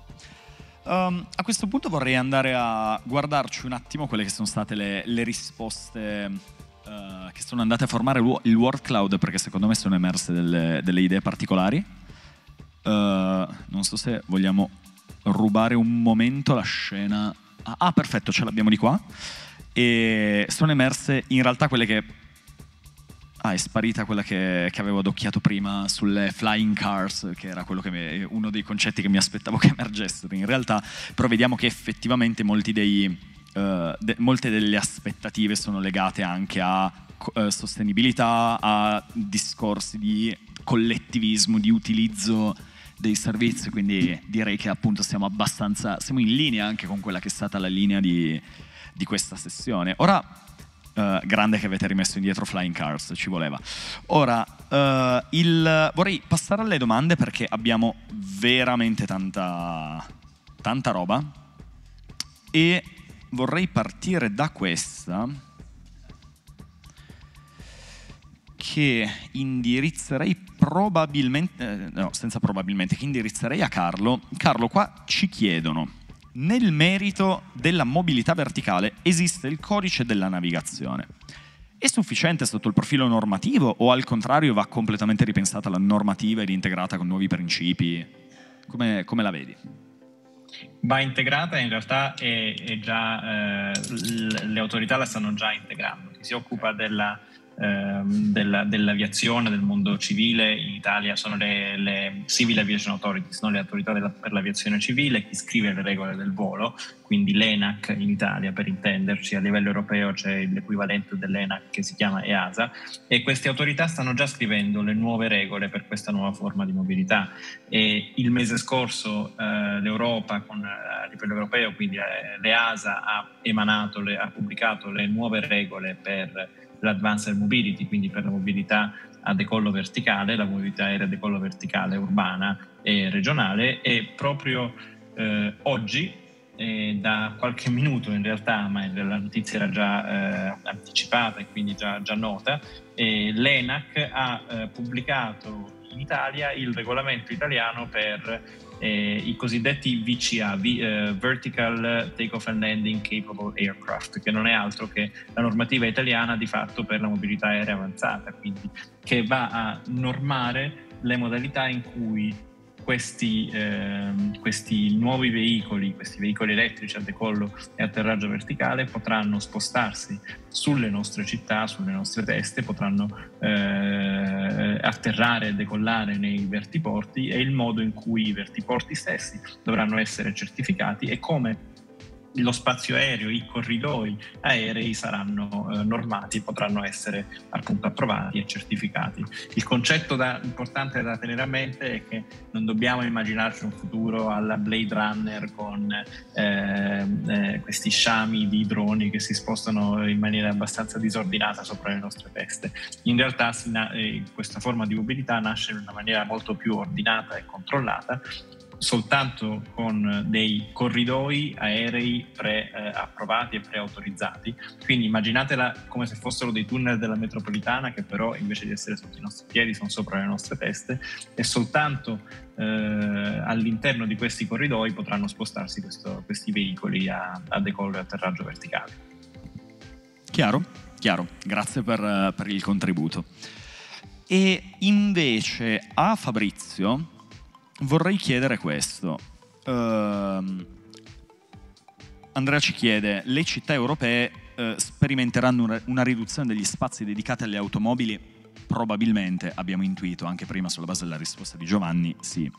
A questo punto vorrei andare a guardarci un attimo quelle che sono state le risposte che sono andate a formare il word cloud, perché secondo me sono emerse delle idee particolari. Non so se vogliamo rubare un momento la scena. Ah, perfetto, ce l'abbiamo di qua. E sono emerse in realtà quelle che... è sparita quella che avevo adocchiato prima sulle flying cars, che era uno dei concetti che mi aspettavo che emergessero. In realtà però vediamo che effettivamente molte delle aspettative sono legate anche a sostenibilità, a discorsi di collettivismo, di utilizzo dei servizi, quindi direi che appunto siamo in linea anche con quella che è stata la linea di questa sessione. Ora, grande che avete rimesso indietro Flying Cars, ci voleva. Ora, vorrei passare alle domande, perché abbiamo veramente tanta roba, e vorrei partire da questa, che indirizzerei che indirizzerei a Carlo. Carlo, qua ci chiedono: nel merito della mobilità verticale esiste il codice della navigazione. È sufficiente sotto il profilo normativo, o al contrario va completamente ripensata la normativa ed integrata con nuovi principi? Come la vedi? Va integrata, in realtà è già le autorità la stanno già integrando. Chi si occupa dell'aviazione, del mondo civile in Italia sono le Civil Aviation Authorities, no? Le autorità per l'aviazione civile. Chi scrive le regole del volo, quindi l'ENAC in Italia, per intenderci. A livello europeo c'è l'equivalente dell'ENAC che si chiama EASA, e queste autorità stanno già scrivendo le nuove regole per questa nuova forma di mobilità. E il mese scorso l'Europa, a livello europeo, quindi l'EASA ha pubblicato le nuove regole per l'Advanced Mobility, quindi per la mobilità a decollo verticale, la mobilità aerea a decollo verticale urbana e regionale. E proprio oggi, da qualche minuto in realtà, ma la notizia era già anticipata e quindi già nota, l'ENAC ha pubblicato in Italia il regolamento italiano per i cosiddetti VCA, Vertical Takeoff and Landing Capable Aircraft, che non è altro che la normativa italiana di fatto per la mobilità aerea avanzata, quindi che va a normare le modalità in cui questi nuovi veicoli, questi veicoli elettrici a decollo e atterraggio verticale, potranno spostarsi sulle nostre città, sulle nostre teste, potranno atterrare e decollare nei vertiporti, e il modo in cui i vertiporti stessi dovranno essere certificati, e come lo spazio aereo, i corridoi aerei saranno normati, potranno essere appunto approvati e certificati. Il concetto importante da tenere a mente è che non dobbiamo immaginarci un futuro alla Blade Runner con questi sciami di droni che si spostano in maniera abbastanza disordinata sopra le nostre teste. In realtà questa forma di mobilità nasce in una maniera molto più ordinata e controllata, soltanto con dei corridoi aerei pre-approvati e pre-autorizzati. Quindi immaginatela come se fossero dei tunnel della metropolitana, che però invece di essere sotto i nostri piedi sono sopra le nostre teste, e soltanto all'interno di questi corridoi potranno spostarsi questi veicoli a decollo e atterraggio verticale. Chiaro? Grazie per il contributo. E invece a Fabrizio vorrei chiedere questo. Andrea ci chiede: le città europee sperimenteranno una riduzione degli spazi dedicati alle automobili? Probabilmente, abbiamo intuito anche prima sulla base della risposta di Giovanni, sì.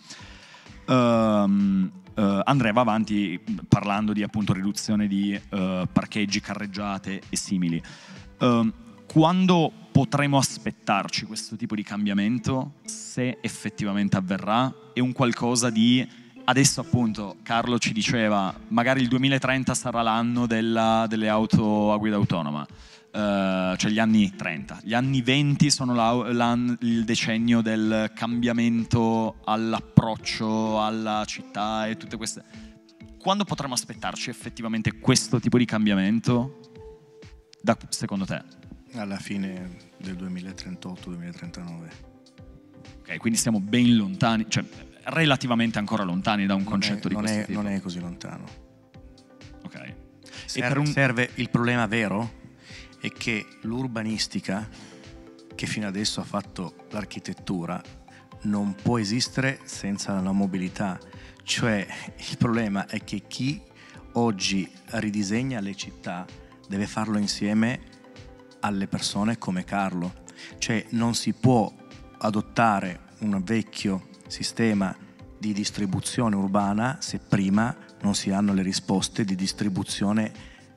Andrea va avanti parlando di appunto riduzione di parcheggi, carreggiate e simili. Quando potremo aspettarci questo tipo di cambiamento, se effettivamente avverrà? È un qualcosa di... Adesso appunto Carlo ci diceva magari il 2030 sarà l'anno delle auto a guida autonoma, cioè gli anni 30. Gli anni 20 sono il decennio del cambiamento all'approccio alla città e tutte queste... Quando potremo aspettarci effettivamente questo tipo di cambiamento, secondo te? Alla fine del 2038-2039. Ok, quindi siamo ben lontani, cioè relativamente ancora lontani da un concetto di questo tipo. Non è così lontano. Ok. Serve il problema vero è che l'urbanistica, che fino adesso ha fatto l'architettura, non può esistere senza la mobilità. Cioè il problema è che chi oggi ridisegna le città deve farlo insieme alle persone come Carlo. Cioè non si può adottare un vecchio sistema di distribuzione urbana se prima non si hanno le risposte di distribuzione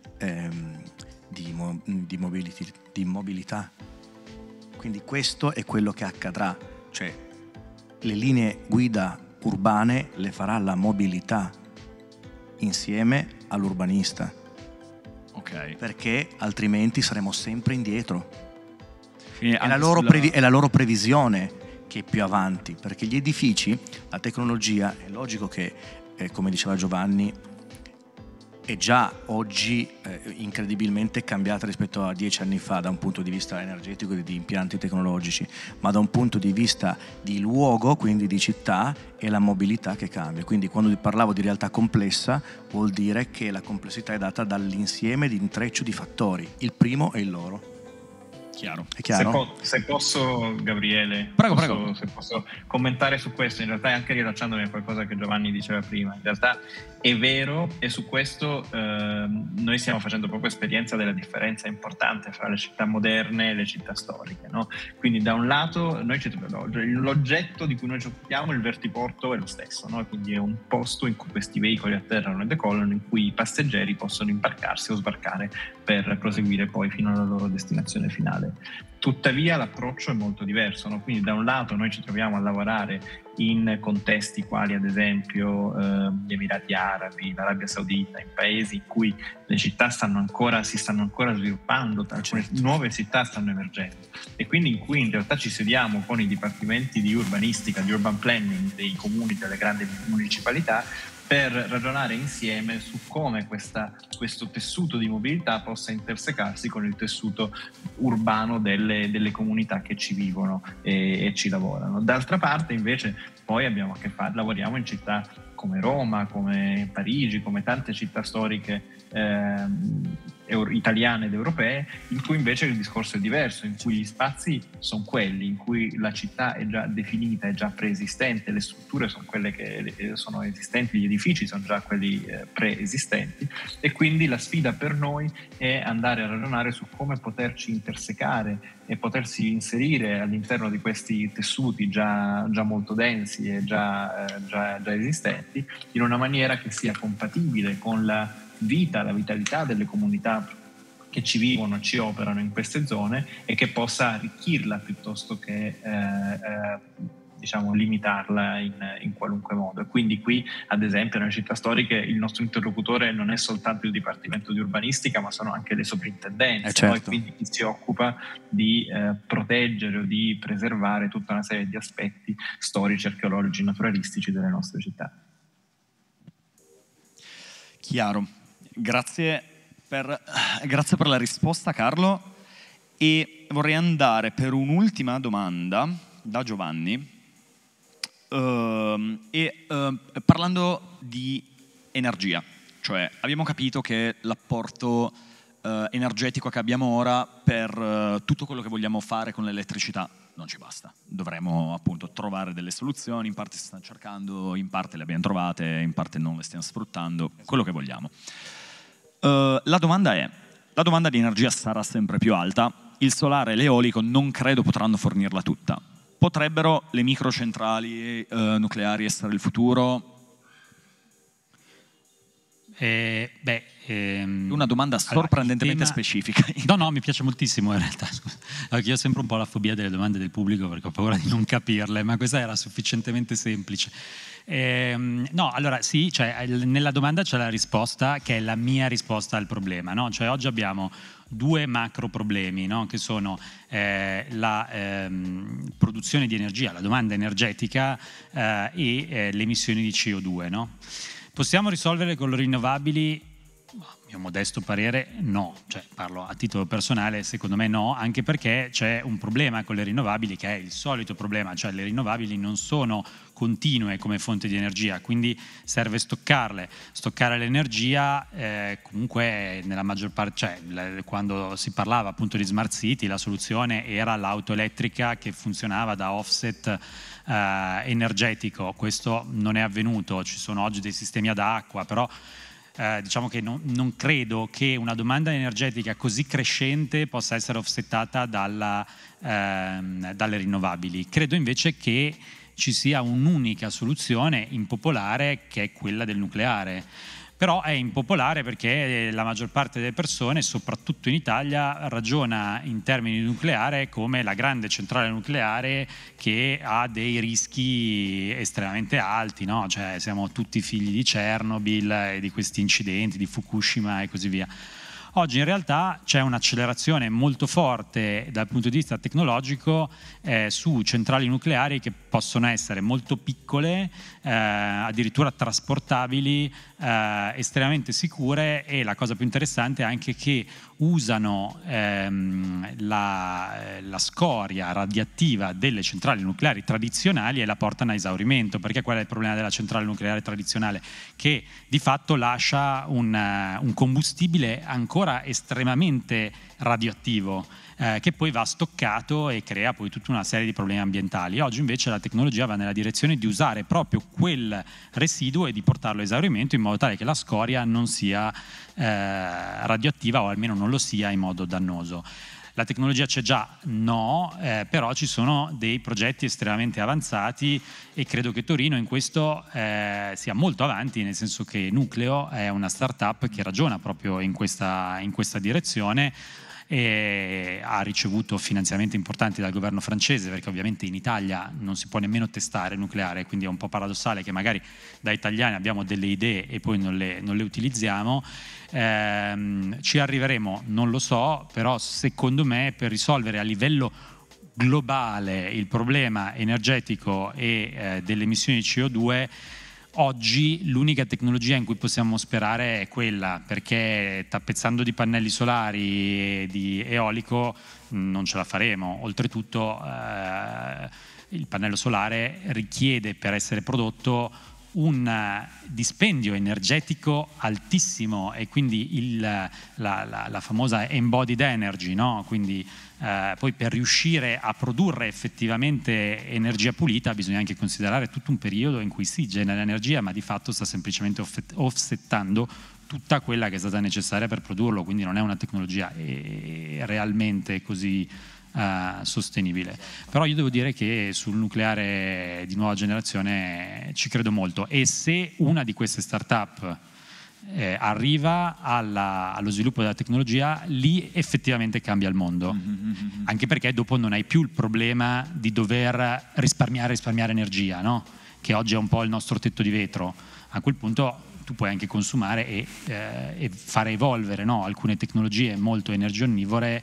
di mobilità. Quindi questo è quello che accadrà, cioè le linee guida urbane le farà la mobilità insieme all'urbanista. Okay. Perché altrimenti saremo sempre indietro. È la loro previsione che è più avanti, perché gli edifici, la tecnologia, è logico che, come diceva Giovanni, è già oggi incredibilmente cambiata rispetto a 10 anni fa da un punto di vista energetico e di impianti tecnologici, ma da un punto di vista di luogo, quindi di città, è la mobilità che cambia. Quindi quando parlavo di realtà complessa vuol dire che la complessità è data dall'insieme di intreccio di fattori. Il primo è il loro. Chiaro. È chiaro? Se posso, Gabriele, prego. Se posso commentare su questo, in realtà anche rilacciandomi a qualcosa che Giovanni diceva prima, in realtà è vero, e su questo noi stiamo facendo proprio esperienza della differenza importante fra le città moderne e le città storiche, no? Quindi da un lato l'oggetto di cui noi ci occupiamo, il vertiporto, è lo stesso, no? Quindi è un posto in cui questi veicoli atterrano e decollano, in cui i passeggeri possono imbarcarsi o sbarcare per proseguire poi fino alla loro destinazione finale. Tuttavia l'approccio è molto diverso, no? Quindi da un lato noi ci troviamo a lavorare in contesti quali ad esempio gli Emirati Arabi, l'Arabia Saudita, in paesi in cui le città si stanno ancora sviluppando, alcune nuove città stanno emergendo, e quindi in cui in realtà ci sediamo con i dipartimenti di urbanistica, di urban planning dei comuni, delle grandi municipalità, per ragionare insieme su come questo tessuto di mobilità possa intersecarsi con il tessuto urbano delle comunità che ci vivono e ci lavorano. D'altra parte invece poi abbiamo a che fare, lavoriamo in città come Roma, come Parigi, come tante città storiche italiane ed europee, in cui invece il discorso è diverso, in cui gli spazi sono quelli, in cui la città è già definita, è già preesistente, le strutture sono quelle che sono esistenti, gli edifici sono già quelli preesistenti, e quindi la sfida per noi è andare a ragionare su come poterci intersecare e potersi inserire all'interno di questi tessuti già molto densi e già esistenti, in una maniera che sia compatibile con la vitalità delle comunità che ci vivono, ci operano in queste zone, e che possa arricchirla piuttosto che limitarla in qualunque modo. E quindi qui, ad esempio, nelle città storiche il nostro interlocutore non è soltanto il Dipartimento di Urbanistica, ma sono anche le soprintendenze, certo. E quindi chi si occupa di proteggere o di preservare tutta una serie di aspetti storici, archeologici, naturalistici delle nostre città. Chiaro. Grazie per la risposta, Carlo, e vorrei andare per un'ultima domanda da Giovanni, parlando di energia. Cioè abbiamo capito che l'apporto energetico che abbiamo ora per tutto quello che vogliamo fare con l'elettricità non ci basta. Dovremo appunto trovare delle soluzioni, in parte si stanno cercando, in parte le abbiamo trovate, in parte non le stiamo sfruttando, quello che vogliamo. La domanda è: la domanda di energia sarà sempre più alta, il solare e l'eolico non credo potranno fornirla tutta. Potrebbero le microcentrali nucleari essere il futuro? Una domanda sorprendentemente specifica. No, mi piace moltissimo in realtà. Io ho sempre un po' la fobia delle domande del pubblico perché ho paura di non capirle, ma questa era sufficientemente semplice. No, allora sì, cioè, nella domanda c'è la risposta che è la mia risposta al problema, no? Cioè oggi abbiamo due macro problemi, no? Che sono la produzione di energia, la domanda energetica e le emissioni di CO2, no? Possiamo risolvere con le rinnovabili? Mio modesto parere no, cioè parlo a titolo personale, secondo me no, anche perché c'è un problema con le rinnovabili che è il solito problema, cioè le rinnovabili non sono continue come fonte di energia, quindi serve stoccarle. Stoccare l'energia comunque nella maggior parte, cioè quando si parlava appunto di smart city la soluzione era l'auto elettrica che funzionava da offset energetico. Questo non è avvenuto, ci sono oggi dei sistemi ad acqua, però diciamo che non credo che una domanda energetica così crescente possa essere offsettata dalle rinnovabili. Credo invece che ci sia un'unica soluzione impopolare che è quella del nucleare. Però è impopolare perché la maggior parte delle persone, soprattutto in Italia, ragiona in termini di nucleare come la grande centrale nucleare che ha dei rischi estremamente alti, no? Cioè siamo tutti figli di Chernobyl e di questi incidenti, di Fukushima e così via. Oggi in realtà c'è un'accelerazione molto forte dal punto di vista tecnologico su centrali nucleari che possono essere molto piccole, addirittura trasportabili, estremamente sicure e la cosa più interessante è anche che usano la scoria radioattiva delle centrali nucleari tradizionali e la portano a esaurimento. Perché qual è il problema della centrale nucleare tradizionale? Che di fatto lascia un combustibile ancora estremamente radioattivo che poi va stoccato e crea poi tutta una serie di problemi ambientali. Oggi invece la tecnologia va nella direzione di usare proprio quel residuo e di portarlo a esaurimento in modo tale che la scoria non sia radioattiva o almeno non lo sia in modo dannoso. La tecnologia c'è già? No, però ci sono dei progetti estremamente avanzati e credo che Torino in questo sia molto avanti, nel senso che Nucleo è una startup che ragiona proprio in questa direzione e ha ricevuto finanziamenti importanti dal governo francese, perché ovviamente in Italia non si può nemmeno testare il nucleare, quindi è un po' paradossale che magari da italiani abbiamo delle idee e poi non le utilizziamo. Ci arriveremo? Non lo so, però secondo me per risolvere a livello globale il problema energetico e delle emissioni di CO2 oggi l'unica tecnologia in cui possiamo sperare è quella, perché tappezzando di pannelli solari e di eolico non ce la faremo. Oltretutto il pannello solare richiede per essere prodotto un dispendio energetico altissimo e quindi la famosa embodied energy, no? Quindi poi per riuscire a produrre effettivamente energia pulita bisogna anche considerare tutto un periodo in cui si genera energia ma di fatto sta semplicemente offsettando tutta quella che è stata necessaria per produrlo, quindi non è una tecnologia realmente così sostenibile. Però io devo dire che sul nucleare di nuova generazione ci credo molto e se una di queste start-up arriva allo sviluppo della tecnologia, lì effettivamente cambia il mondo, anche perché dopo non hai più il problema di dover risparmiare energia, no? Che oggi è un po' il nostro tetto di vetro. A quel punto tu puoi anche consumare e fare evolvere, no? Alcune tecnologie molto energionnivore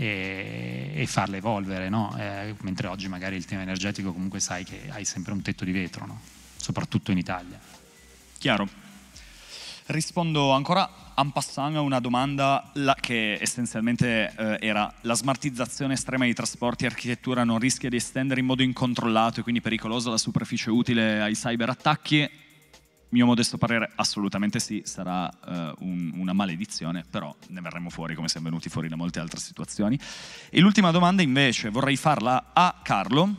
e farle evolvere, no? Mentre oggi magari il tema energetico comunque sai che hai sempre un tetto di vetro, no? Soprattutto in Italia. Chiaro. Rispondo ancora en passant a una domanda che essenzialmente era: la smartizzazione estrema di trasporti e architettura non rischia di estendere in modo incontrollato e quindi pericoloso la superficie utile ai cyberattacchi? Mio modesto parere, assolutamente sì, sarà una maledizione, però ne verremo fuori come siamo venuti fuori da molte altre situazioni. E l'ultima domanda invece vorrei farla a Carlo.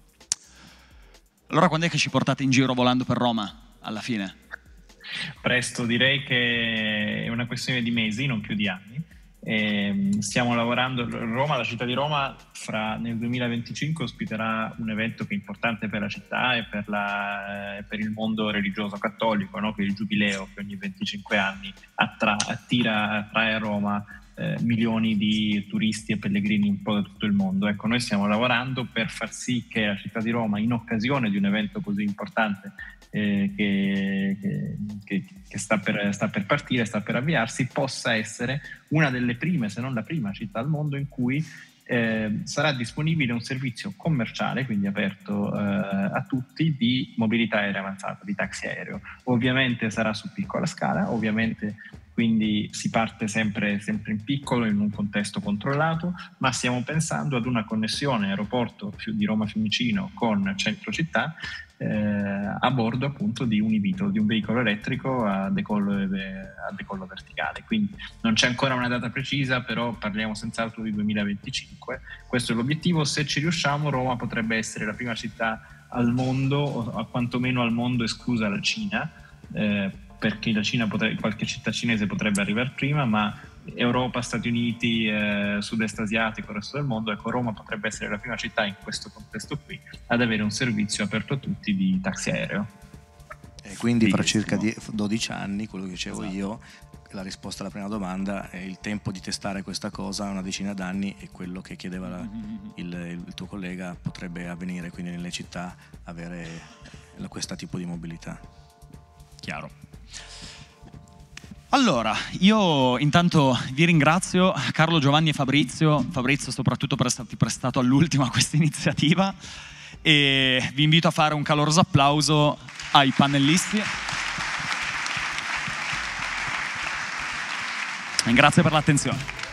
Allora quando è che ci portate in giro volando per Roma alla fine? Presto, direi che è una questione di mesi, non più di anni. Stiamo lavorando, Roma, la città di Roma nel 2025 ospiterà un evento che è importante per la città e per il mondo religioso cattolico, no? Che è il Giubileo, che ogni 25 anni attrae a Roma milioni di turisti e pellegrini un po' da tutto il mondo. Ecco, noi stiamo lavorando per far sì che la città di Roma, in occasione di un evento così importante che sta per partire, sta per avviarsi, possa essere una delle prime, se non la prima città al mondo in cui sarà disponibile un servizio commerciale, quindi aperto a tutti, di mobilità aerea avanzata, di taxi aereo. Ovviamente sarà su piccola scala, ovviamente, quindi si parte sempre in piccolo, in un contesto controllato, ma stiamo pensando ad una connessione aeroporto di Roma Fiumicino con centro città, a bordo appunto di un eVTOL, di un veicolo elettrico a decollo verticale. Quindi non c'è ancora una data precisa, però parliamo senz'altro di 2025. Questo è l'obiettivo. Se ci riusciamo, Roma potrebbe essere la prima città al mondo, o quantomeno al mondo esclusa la Cina, perché la Cina qualche città cinese potrebbe arrivare prima, ma Europa, Stati Uniti, sud-est asiatico, il resto del mondo, ecco, Roma potrebbe essere la prima città in questo contesto qui ad avere un servizio aperto a tutti di taxi aereo. E quindi fra circa 12 anni, quello che dicevo io, la risposta alla prima domanda è il tempo di testare questa cosa, una decina d'anni, e quello che chiedeva il tuo collega potrebbe avvenire, quindi nelle città avere questo tipo di mobilità. Chiaro. Allora, io intanto vi ringrazio, Carlo, Giovanni e Fabrizio soprattutto per esserti prestato all'ultimo a questa iniziativa, e vi invito a fare un caloroso applauso ai pannellisti. E grazie per l'attenzione.